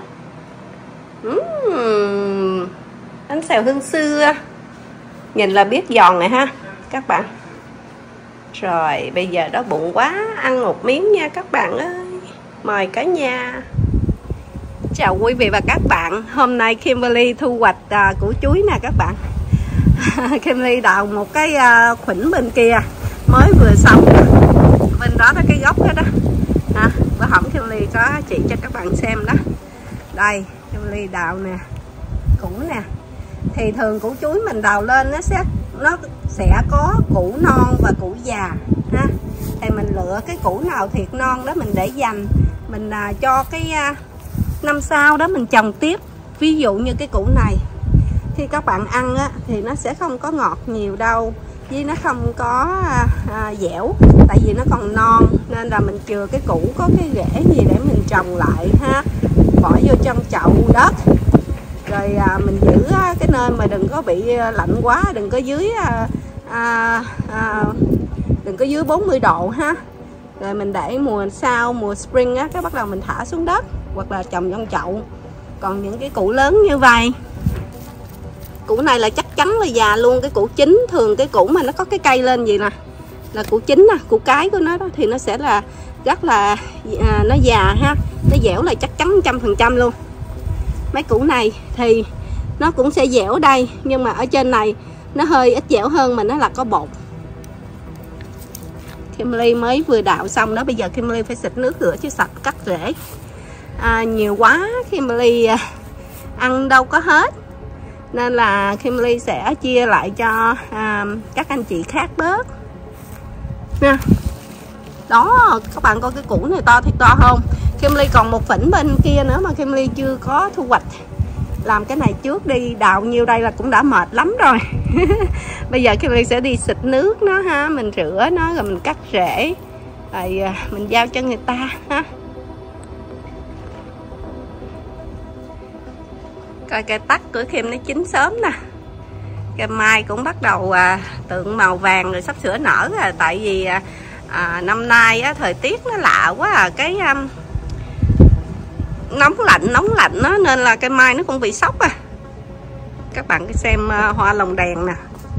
uhm, Bánh xèo Hương Xưa. Nhìn là biết giòn này ha các bạn. Rồi bây giờ đói bụng quá, ăn một miếng nha các bạn ơi. Mời cả nhà. Chào quý vị và các bạn. Hôm nay Kimberly thu hoạch à, củ chuối nè các bạn. Kimberly đào một cái à, khuỷnh bên kia mới vừa xong. Bên đó là cái gốc đó đó. À, bữa hổm Kimberly có chỉ cho các bạn xem đó. Đây, Kimberly đào nè, củ nè. Thì thường củ chuối mình đào lên nó sẽ nó sẽ có củ non và củ già ha. Thì mình lựa cái củ nào thiệt non đó mình để dành, mình à, cho cái à, năm sau đó mình trồng tiếp. Ví dụ như cái củ này khi các bạn ăn á, thì nó sẽ không có ngọt nhiều đâu, với nó không có à, à, dẻo, tại vì nó còn non, nên là mình chừa cái củ có cái rễ gì để mình trồng lại ha. Bỏ vô trong chậu đất, rồi à, mình giữ á, cái nơi mà đừng có bị lạnh quá, đừng có dưới à, à, à, đừng có dưới bốn mươi độ ha. Rồi mình để mùa sau, mùa spring á, cái bắt đầu mình thả xuống đất hoặc là trồng trong chậu. Còn những cái củ lớn như vậy, củ này là chắc chắn là già luôn. Cái củ chín, thường cái củ mà nó có cái cây lên gì nè là củ chín nè, củ cái của nó đó thì nó sẽ là rất là à, nó già ha, nó dẻo là chắc chắn một trăm phần trăm luôn. Mấy củ này thì nó cũng sẽ dẻo đây, nhưng mà ở trên này nó hơi ít dẻo hơn, mà nó là có bột. Kimberly mới vừa đào xong đó, bây giờ Kimberly phải xịt nước rửa chứ sạch cắt rễ. À, nhiều quá Kimberly à, ăn đâu có hết, nên là Kimberly sẽ chia lại cho à, các anh chị khác bớt nha. Đó, các bạn coi cái củ này to thì to không? Kimberly còn một phỉnh bên kia nữa mà Kimberly chưa có thu hoạch. Làm cái này trước đi, đào nhiêu đây là cũng đã mệt lắm rồi. Bây giờ Kimberly sẽ đi xịt nước nó ha, mình rửa nó rồi mình cắt rễ, rồi mình giao cho người ta ha. Coi cây tắc của Kim nó chín sớm nè. Cây mai cũng bắt đầu à, tượng màu vàng rồi, sắp sửa nở rồi. Tại vì à, à, năm nay á, thời tiết nó lạ quá à, cái um, nóng lạnh nóng lạnh đó, nên là cây mai nó cũng bị sốc à. Các bạn cứ xem uh, hoa lồng đèn nè.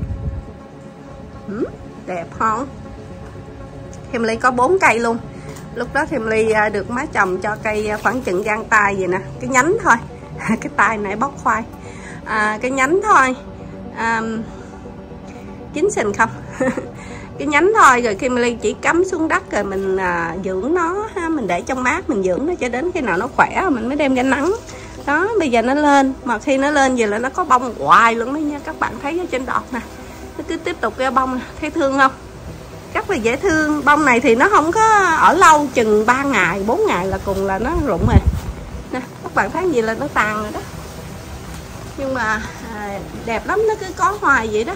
ừ, Đẹp không? Kimberly có bốn cây luôn. Lúc đó Kimberly được má chồng cho cây khoảng chừng gang tay vậy nè, cái nhánh thôi. Cái tay này bóc khoai, à, cái nhánh thôi, à, chín xình không? Cái nhánh thôi, rồi Kimberly chỉ cắm xuống đất rồi mình à, dưỡng nó ha, mình để trong mát mình dưỡng nó cho đến khi nào nó khỏe mình mới đem ra nắng. Đó, bây giờ nó lên, mà khi nó lên vậy là nó có bông hoài luôn đó nha, các bạn thấy ở trên đọt nè, nó cứ tiếp tục ra bông nè, thấy thương không? Rất là dễ thương. Bông này thì nó không có ở lâu, chừng ba ngày, bốn ngày là cùng là nó rụng rồi nè, các bạn thấy gì là nó tàn rồi đó. Nhưng mà à, đẹp lắm, nó cứ có hoài vậy đó.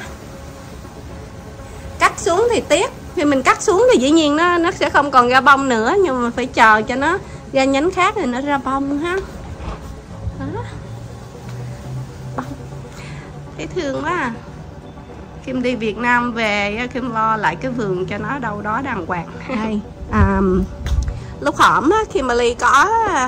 Cắt xuống thì tiếc, khi mình cắt xuống thì dĩ nhiên nó nó sẽ không còn ra bông nữa, nhưng mà phải chờ cho nó ra nhánh khác thì nó ra bông ha. Đó. Bông thấy thương quá à. Kim đi Việt Nam về Kim lo lại cái vườn cho nó đâu đó đàng hoàng. Hay à, lúc hổm Kimberly có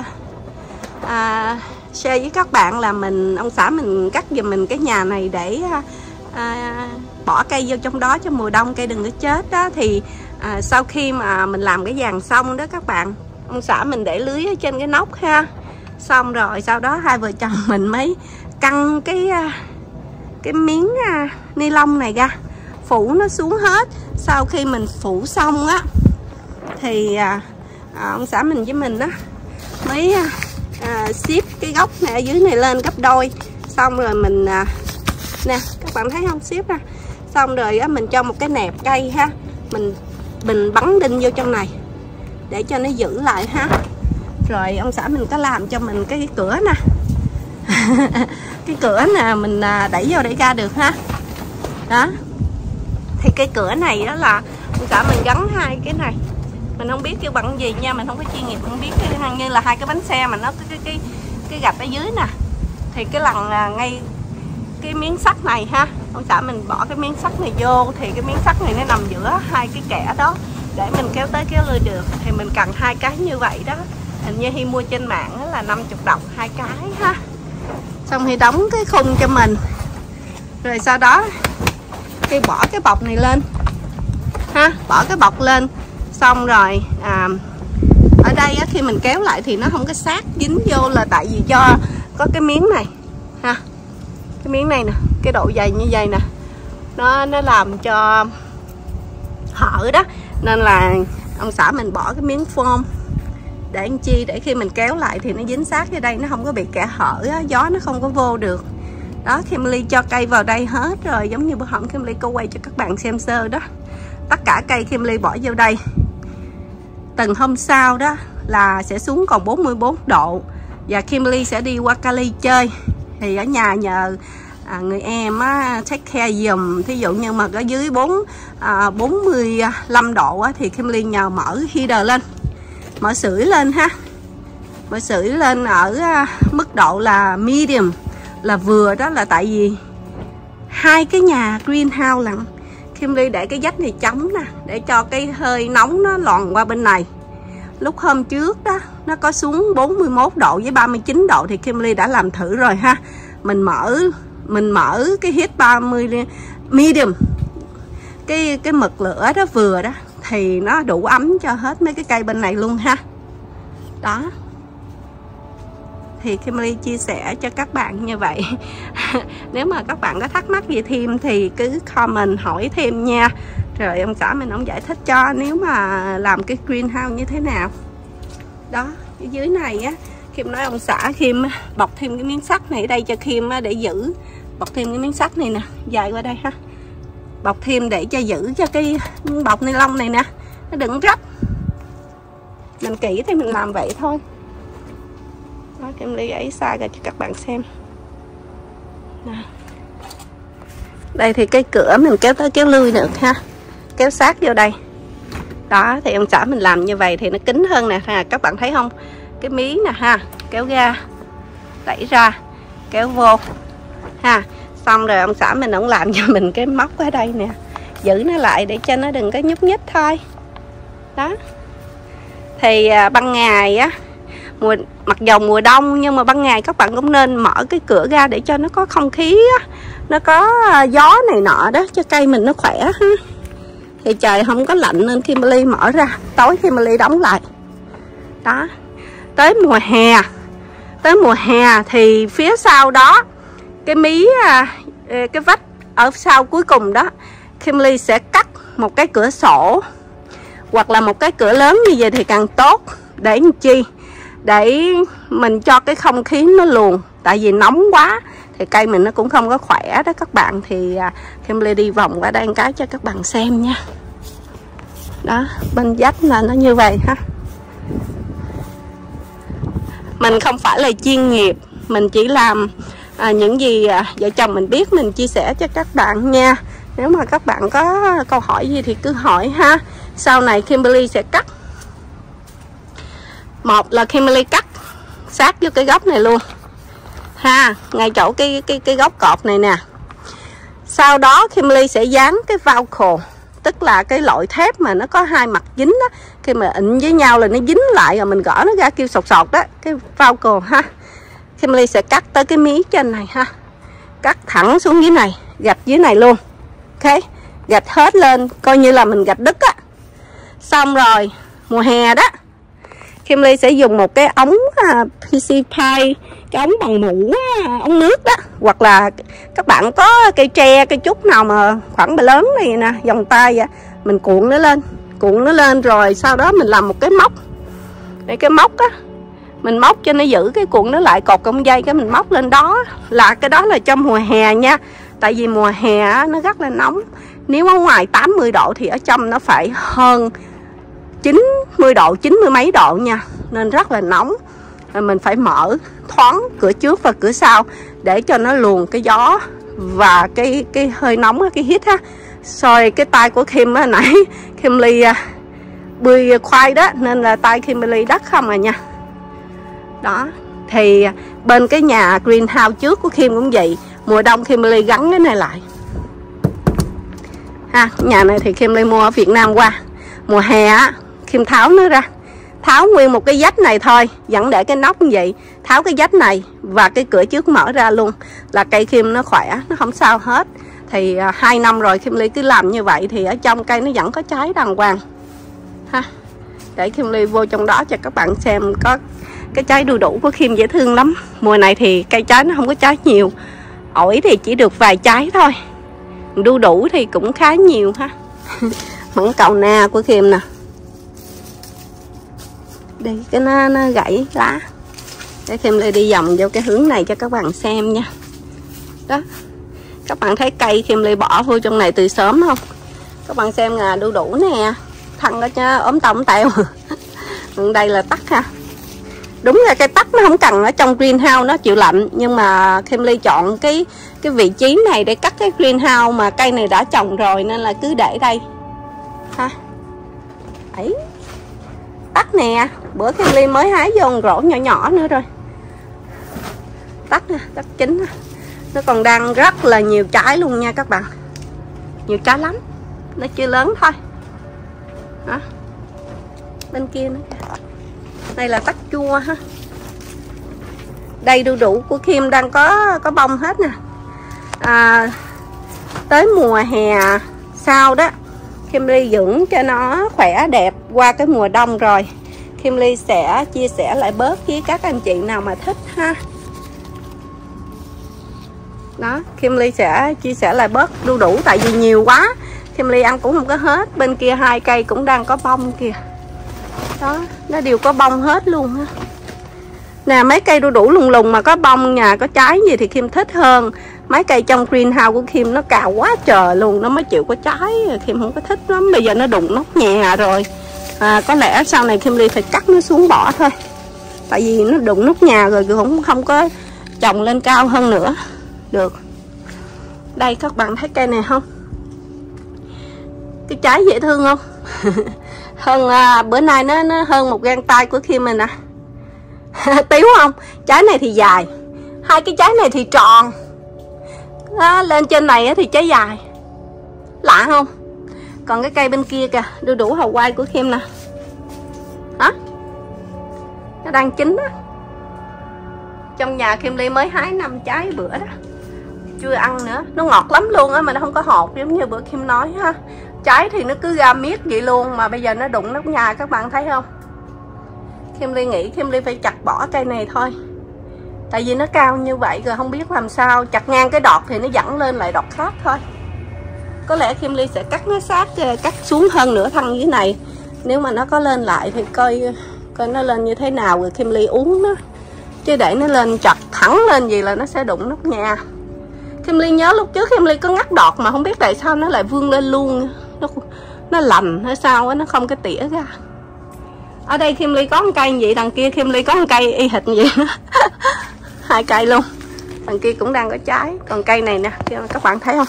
à, share với các bạn là mình ông xã mình cắt giùm mình cái nhà này để à, bỏ cây vô trong đó cho mùa đông cây đừng có chết đó. Thì à, sau khi mà mình làm cái giàn xong đó các bạn, ông xã mình để lưới ở trên cái nóc ha, xong rồi sau đó hai vợ chồng mình mới căng cái cái miếng à, ni lông này ra, phủ nó xuống hết. Sau khi mình phủ xong á thì à, à, ông xã mình với mình á mới à, xếp cái gốc này ở dưới này lên gấp đôi, xong rồi mình à, nè các bạn thấy không, xếp ra xong rồi á, mình cho một cái nẹp cây ha, mình mình bắn đinh vô trong này để cho nó giữ lại ha. Rồi ông xã mình có làm cho mình cái, cái cửa nè cái cửa nè mình đẩy vô để ra được ha. Đó thì cái cửa này đó là ông xã mình gắn hai cái này, mình không biết kêu bằng gì nha, mình không có chuyên nghiệp, không biết cái như là hai cái bánh xe mà nó cái cái cái, cái gạch ở dưới nè, thì cái lần ngay cái miếng sắt này ha, ông xã mình bỏ cái miếng sắt này vô, thì cái miếng sắt này nó nằm giữa hai cái kẽ đó để mình kéo tới kéo lui được. Thì mình cần hai cái như vậy đó, hình như khi mua trên mạng đó là năm mươi đồng hai cái ha. Xong thì đóng cái khung cho mình, rồi sau đó khi bỏ cái bọc này lên ha, bỏ cái bọc lên xong rồi à, ở đây á, khi mình kéo lại thì nó không có sát dính vô, là tại vì do có cái miếng này ha, cái miếng này nè, cái độ dày như vậy nè, nó nó làm cho hở đó, nên là ông xã mình bỏ cái miếng foam để anh chi, để khi mình kéo lại thì nó dính sát vào đây, nó không có bị kẽ hở á, gió nó không có vô được. Đó, Kimberly cho cây vào đây hết rồi, giống như bữa hổm Kimberly có quay cho các bạn xem sơ đó. Tất cả cây Kimberly bỏ vô đây. Tuần hôm sau đó là sẽ xuống còn bốn mươi bốn độ, và Kimberly sẽ đi qua Cali chơi, thì ở nhà nhờ à, người em á, take care giùm. Thí dụ như mà ở dưới bốn à, bốn mươi lăm độ á, thì Kimberly nhờ mở heater lên, mở sưởi lên ha, mở sưởi lên ở à, mức độ là medium, là vừa đó, là tại vì hai cái nhà greenhouse lận, Kimberly để cái vách này trống nè, để cho cái hơi nóng nó lòn qua bên này. Lúc hôm trước đó nó có xuống bốn mươi mốt độ với ba mươi chín độ thì Kimberly đã làm thử rồi ha. Mình mở mình mở cái heat ba mươi medium, cái cái mực lửa đó vừa đó, thì nó đủ ấm cho hết mấy cái cây bên này luôn ha. Đó, thì Kimberly chia sẻ cho các bạn như vậy. Nếu mà các bạn có thắc mắc gì thêm thì cứ comment hỏi thêm nha, rồi ông xã mình ông giải thích cho nếu mà làm cái greenhouse như thế nào. Đó, cái dưới này á, Kim nói ông xã Kim bọc thêm cái miếng sắt này ở đây cho Kim để giữ, bọc thêm cái miếng sắt này nè, dài qua đây ha, bọc thêm để cho giữ cho cái bọc ni lông này nè, nó đừng rách. Mình kỹ thì mình làm vậy thôi. Đó, Kim lấy ấy xa ra cho các bạn xem. Đó. Đây thì cái cửa mình kéo tới kéo lui được ha, kéo sát vô đây. Đó, thì ông xã mình làm như vậy thì nó kín hơn nè ha, các bạn thấy không? Cái mí nè ha, kéo ra, đẩy ra, kéo vô ha. Xong rồi ông xã mình ông làm cho mình cái móc ở đây nè, giữ nó lại để cho nó đừng có nhúc nhích thôi. Đó. Thì à, ban ngày á, mùa mặc dầu mùa đông nhưng mà ban ngày các bạn cũng nên mở cái cửa ra để cho nó có không khí á, nó có gió này nọ đó, cho cây mình nó khỏe ha. Thì trời không có lạnh nên Kimberly mở ra, tối Kimberly đóng lại. Đó, tới mùa hè, tới mùa hè thì phía sau đó, cái mí, cái vách ở sau cuối cùng đó, Kimberly sẽ cắt một cái cửa sổ hoặc là một cái cửa lớn như vậy thì càng tốt. Để làm chi? Để mình cho cái không khí nó luồn. Tại vì nóng quá thì cây mình nó cũng không có khỏe đó các bạn. Thì Kimberly đi vòng qua đây cái cho các bạn xem nha. Đó, bên vách là nó như vậy ha. Mình không phải là chuyên nghiệp, mình chỉ làm à, những gì à, vợ chồng mình biết mình chia sẻ cho các bạn nha. Nếu mà các bạn có câu hỏi gì thì cứ hỏi ha. Sau này Kimberly sẽ cắt. Một là Kimberly cắt sát vô cái góc này luôn ha, ngay chỗ cái cái cái góc cột này nè. Sau đó Kimberly sẽ dán cái valco, tức là cái loại thép mà nó có hai mặt dính đó. Khi mà ịn với nhau là nó dính lại rồi mình gõ nó ra kêu sọt sọt đó, cái valco ha. Kimberly sẽ cắt tới cái mí trên này ha, cắt thẳng xuống dưới này, gạch dưới này luôn. Ok, gạch hết lên coi như là mình gạch đứt á. Xong rồi mùa hè đó, Kimberly sẽ dùng một cái ống pê xê pipe, cái ống bằng mũ, ống nước đó, hoặc là các bạn có cây tre, cây trúc nào mà khoảng bề lớn này nè, vòng tay vậy, mình cuộn nó lên, cuộn nó lên rồi sau đó mình làm một cái móc. Đây cái móc á, mình móc cho nó giữ cái cuộn nó lại, cột cọng dây cái mình móc lên đó, là cái đó là trong mùa hè nha. Tại vì mùa hè nó rất là nóng. Nếu ở ngoài tám mươi độ thì ở trong nó phải hơn chín mươi độ, chín mươi mấy độ nha. Nên rất là nóng. Mình phải mở thoáng cửa trước và cửa sau để cho nó luồn cái gió và cái cái hơi nóng, cái hít ha. Rồi cái tay của Kim á, nãy Kimberly bươi khoai đó nên là tay Kimberly đất không à nha. Đó, thì bên cái nhà greenhouse trước của Kim cũng vậy. Mùa đông Kimberly gắn cái này lại ha. Nhà này thì Kimberly mua ở Việt Nam qua. Mùa hè á, Kim tháo nó ra, tháo nguyên một cái vách này thôi, vẫn để cái nóc như vậy, tháo cái vách này và cái cửa trước mở ra luôn là cây Kim nó khỏe, nó không sao hết. Thì à, hai năm rồi Kimberly cứ làm như vậy thì ở trong cây nó vẫn có trái đàng hoàng ha. Để Kimberly vô trong đó cho các bạn xem có cái trái đu đủ của Kim dễ thương lắm. Mùa này thì cây trái nó không có trái nhiều, ổi thì chỉ được vài trái thôi, đu đủ thì cũng khá nhiều ha. Mãng cầu na của Kim nè, đây cái nó, nó gãy lá. Để Kimberly đi vòng vô cái hướng này cho các bạn xem nha. Đó, các bạn thấy cây Kimberly bỏ vô trong này từ sớm không? Các bạn xem nè, đu đủ nè, thân đó chứ ốm tông teo. Đây là tắc ha. Đúng là cây tắc nó không cần ở trong greenhouse, nó chịu lạnh. Nhưng mà Kimberly chọn cái cái vị trí này để cắt cái greenhouse mà cây này đã trồng rồi nên là cứ để đây ha. Ấy, tắc nè, bữa Kimberly mới hái vô một rổ nhỏ nhỏ nữa rồi. Tắc nè, tắc chín nè. Nó còn đang rất là nhiều trái luôn nha các bạn. Nhiều trái lắm, nó chưa lớn thôi. Đó, bên kia nữa kìa. Đây là tắc chua ha. Đây đu đủ của Kim đang có có bông hết nè. À, tới mùa hè sau đó Kimberly dưỡng cho nó khỏe đẹp qua cái mùa đông rồi, Kimberly sẽ chia sẻ lại bớt với các anh chị nào mà thích ha. Đó, Kimberly sẽ chia sẻ lại bớt đu đủ tại vì nhiều quá Kimberly ăn cũng không có hết. Bên kia hai cây cũng đang có bông kìa. Đó, nó đều có bông hết luôn ha. Nè, mấy cây đu đủ lùng lùng mà có bông nhà có trái gì thì Kim thích hơn. Mấy cây trong greenhouse của Kim nó cào quá trời luôn, nó mới chịu có trái, Kim không có thích lắm. Bây giờ nó đụng nóc nhà rồi, à, có lẽ sau này Kimberly phải cắt nó xuống bỏ thôi. Tại vì nó đụng nóc nhà rồi cũng không có trồng lên cao hơn nữa được. Đây các bạn thấy cây này không? Cái trái dễ thương không? Hơn à, bữa nay nó, nó hơn một gang tay của Kim mình nè. Tiếu không? Trái này thì dài, hai cái trái này thì tròn. Đó, lên trên này thì trái dài, lạ không? Còn cái cây bên kia kìa, đu đủ hầu quay của Kim nè. Đó, nó đang chín đó. Trong nhà Kimberly mới hái năm trái bữa đó, chưa ăn nữa. Nó ngọt lắm luôn á, mà nó không có hột giống như bữa Kim nói ha. Trái thì nó cứ ra miết vậy luôn, mà bây giờ nó đụng nóc nhà các bạn thấy không? Kim Ly nghĩ Kim Ly phải chặt bỏ cây này thôi. Tại vì nó cao như vậy rồi không biết làm sao. Chặt ngang cái đọt thì nó dẫn lên lại đọt khác thôi. Có lẽ Kim Ly sẽ cắt nó sát, cắt xuống hơn nửa thân dưới này. Nếu mà nó có lên lại thì coi coi nó lên như thế nào rồi Kim Ly uống nó. Chứ để nó lên chặt thẳng lên gì là nó sẽ đụng nóc nhà. Kim Ly nhớ lúc trước Kim Ly có ngắt đọt mà không biết tại sao nó lại vươn lên luôn. Nó, nó lành hay sao á, nó không cái tỉa ra. Ở đây Kim Ly có một cây gì, đằng kia Kim Ly có một cây y hệt gì đó. Hai cây luôn. Đằng kia cũng đang có trái. Còn cây này nè, các bạn thấy không?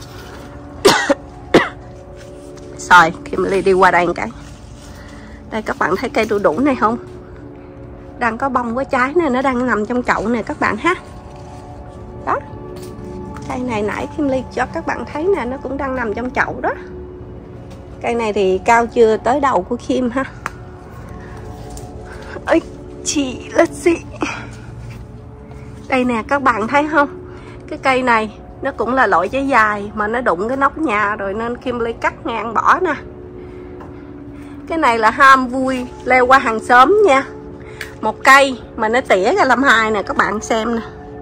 Rồi, Kim Ly đi qua đây một cái. Đây các bạn thấy cây đu đủ này không? Đang có bông có trái này, nó đang nằm trong chậu nè các bạn ha. Đó. Cây này nãy Kim Ly cho các bạn thấy nè, nó cũng đang nằm trong chậu đó. Cây này thì cao chưa tới đầu của Kim ha. Ôi chị let's see. Đây nè các bạn thấy không? Cái cây này nó cũng là loại trái dài mà nó đụng cái nóc nhà rồi nên Kim Ly cắt ngang bỏ nè. Cái này là ham vui leo qua hàng xóm nha. Một cây mà nó tỉa ra làm hai nè các bạn xem nè.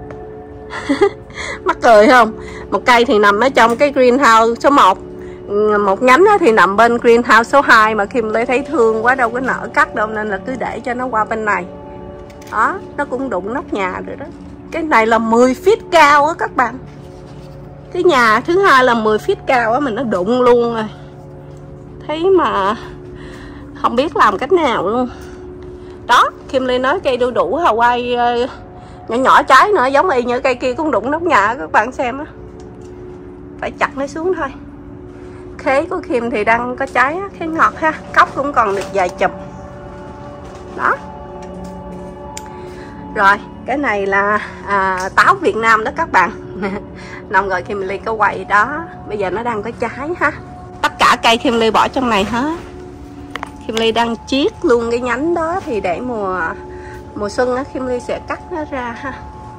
Mắc cười không? Một cây thì nằm ở trong cái greenhouse số một. Một nhánh thì nằm bên greenhouse số hai mà Kim Ly thấy thương quá đâu có nỡ cắt đâu nên là cứ để cho nó qua bên này. Đó, nó cũng đụng nóc nhà rồi đó. Cái này là mười feet cao á các bạn. Cái nhà thứ hai là mười feet cao á mà nó đụng luôn rồi. Thấy mà không biết làm cách nào luôn. Đó, Kim Ly nói cây đu đủ Hawaii nhỏ nhỏ trái nữa giống y như cây kia cũng đụng nóc nhà các bạn xem á. Phải chặt nó xuống thôi. Khế của Kim thì đang có trái á, khế ngọt ha. Cốc cũng còn được vài chùm. Đó. Rồi, cái này là à, táo Việt Nam đó các bạn. Năm rồi Kim Ly có quậy đó. Bây giờ nó đang có trái ha. Tất cả cây Kim Ly bỏ trong này hết. Kim Ly đang chiết luôn cái nhánh đó thì để mùa mùa xuân á Kim Ly sẽ cắt nó ra ha.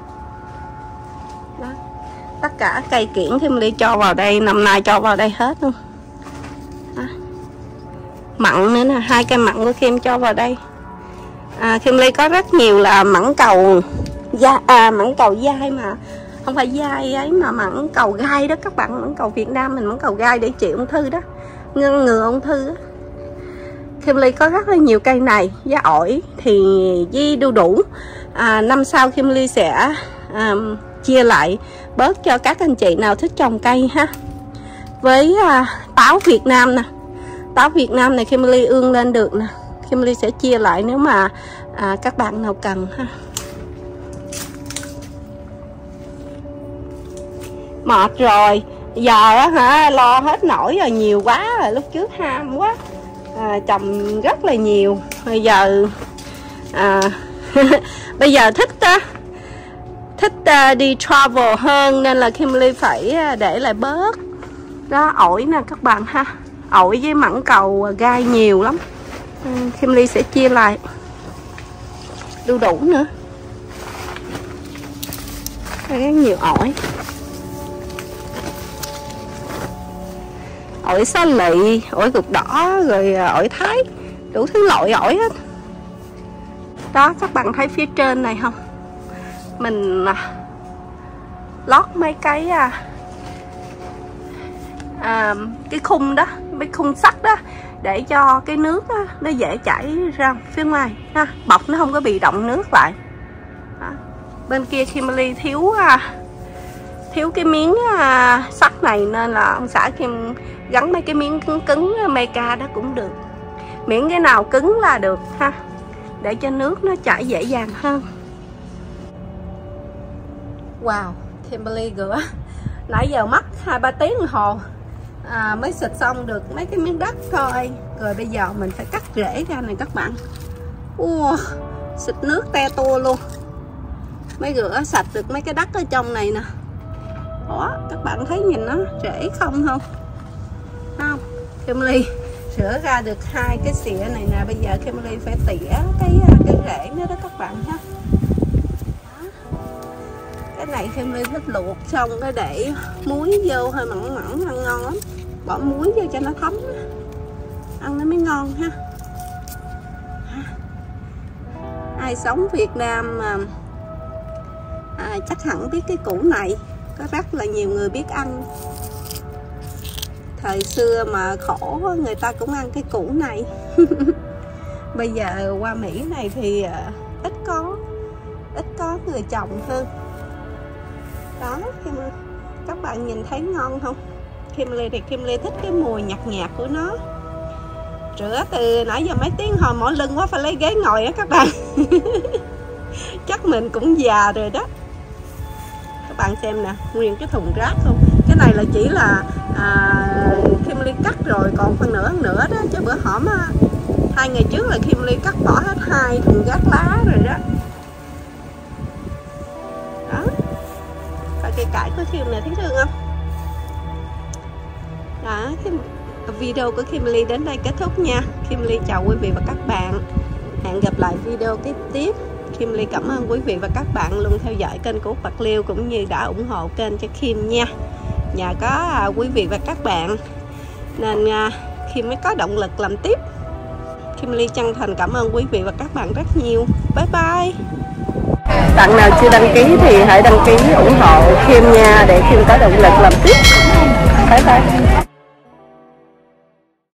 Đó. Tất cả cây kiển Kim Ly cho vào đây, năm nay cho vào đây hết luôn. Đó. Mặn nữa nè, hai cây mặn của Kim cho vào đây. À, Kim Ly có rất nhiều là mãng cầu da, à, mãng cầu dai mà không phải dai ấy mà mãng cầu gai đó các bạn. Mãng cầu Việt Nam mình mãng cầu gai để trị ung thư đó, ngăn ngừa ung thư đó. Kim Ly có rất là nhiều cây này. Giá ổi thì với đu đủ à, năm sau Kim Ly sẽ à, chia lại bớt cho các anh chị nào thích trồng cây ha. Với à, táo Việt Nam nè, táo Việt Nam này Kim Ly ương lên được nè, Kim Ly sẽ chia lại nếu mà à, các bạn nào cần ha. Mệt rồi, giờ á hả lo hết nổi rồi, nhiều quá rồi, lúc trước ham quá à, trồng rất là nhiều. Bây giờ à, bây giờ thích uh, thích uh, đi travel hơn nên là Kim Ly phải để lại bớt. Đó, ổi nè các bạn ha, ổi với mãng cầu gai nhiều lắm. Kim Ly sẽ chia lại. Đu đủ nữa, rất nhiều ổi. Ổi xá lị, ổi cực đỏ, rồi ổi Thái, đủ thứ loại ổi hết. Đó, các bạn thấy phía trên này không? Mình lót mấy cái à, à, cái khung đó, mấy khung sắt đó để cho cái nước đó, nó dễ chảy ra phía ngoài ha, bọc nó không có bị động nước lại. Đó. Bên kia Kim Ly thiếu à, thiếu cái miếng à, sắt này nên là ông xã Kim gắn mấy cái miếng cứng cứng meca đó cũng được, miếng cái nào cứng là được ha, để cho nước nó chảy dễ dàng hơn. Wow, Kimberly rửa nãy giờ mất hai ba tiếng đồng hồ à, mới xịt xong được mấy cái miếng đất thôi. Rồi bây giờ mình phải cắt rễ ra này các bạn. Wow, xịt nước te tua luôn mới rửa sạch được mấy cái đất ở trong này nè. Đó, các bạn thấy nhìn nó rễ không không? Không, Kimberly rửa ra được hai cái xịa này nè. Bây giờ Kimberly phải tỉa cái cái rễ nữa đó các bạn ha. Cái này Kimberly thích luộc xong cái để muối vô hơi mặn mặn ăn ngon lắm. Bỏ muối vô cho nó thấm, ăn nó mới ngon ha. Ai sống Việt Nam mà à, chắc hẳn biết cái củ này. Có rất là nhiều người biết ăn. Thời xưa mà khổ người ta cũng ăn cái củ này. Bây giờ qua Mỹ này thì uh, ít có ít có người trồng hơn. Đó, các bạn nhìn thấy ngon không? Kimberly thì Kimberly thích cái mùi nhạt nhạt của nó. Rửa từ nãy giờ mấy tiếng hồi mỏi lưng quá, phải lấy ghế ngồi á các bạn. Chắc mình cũng già rồi đó. Các bạn xem nè, nguyên cái thùng rác không. Cái này là chỉ là à, Kimberly cắt rồi, còn phần nữa nữa đó. Chứ bữa hổm á, hai ngày trước là Kimberly cắt bỏ hết hai thùng rác lá rồi đó. Đó. Và cây cải của Kim này thấy thương không? Đó, cái video của Kimberly đến đây kết thúc nha. Kimberly chào quý vị và các bạn. Hẹn gặp lại video tiếp tiếp. Kimberly cảm ơn quý vị và các bạn luôn theo dõi kênh của Bạc Liêu cũng như đã ủng hộ kênh cho Kim nha. Nhờ có à, quý vị và các bạn nên à, Kim mới có động lực làm tiếp. Kimberly chân thành cảm ơn quý vị và các bạn rất nhiều. Bye bye. Bạn nào chưa đăng ký thì hãy đăng ký ủng hộ Kim nha, để Kim có động lực làm tiếp. Bye bye.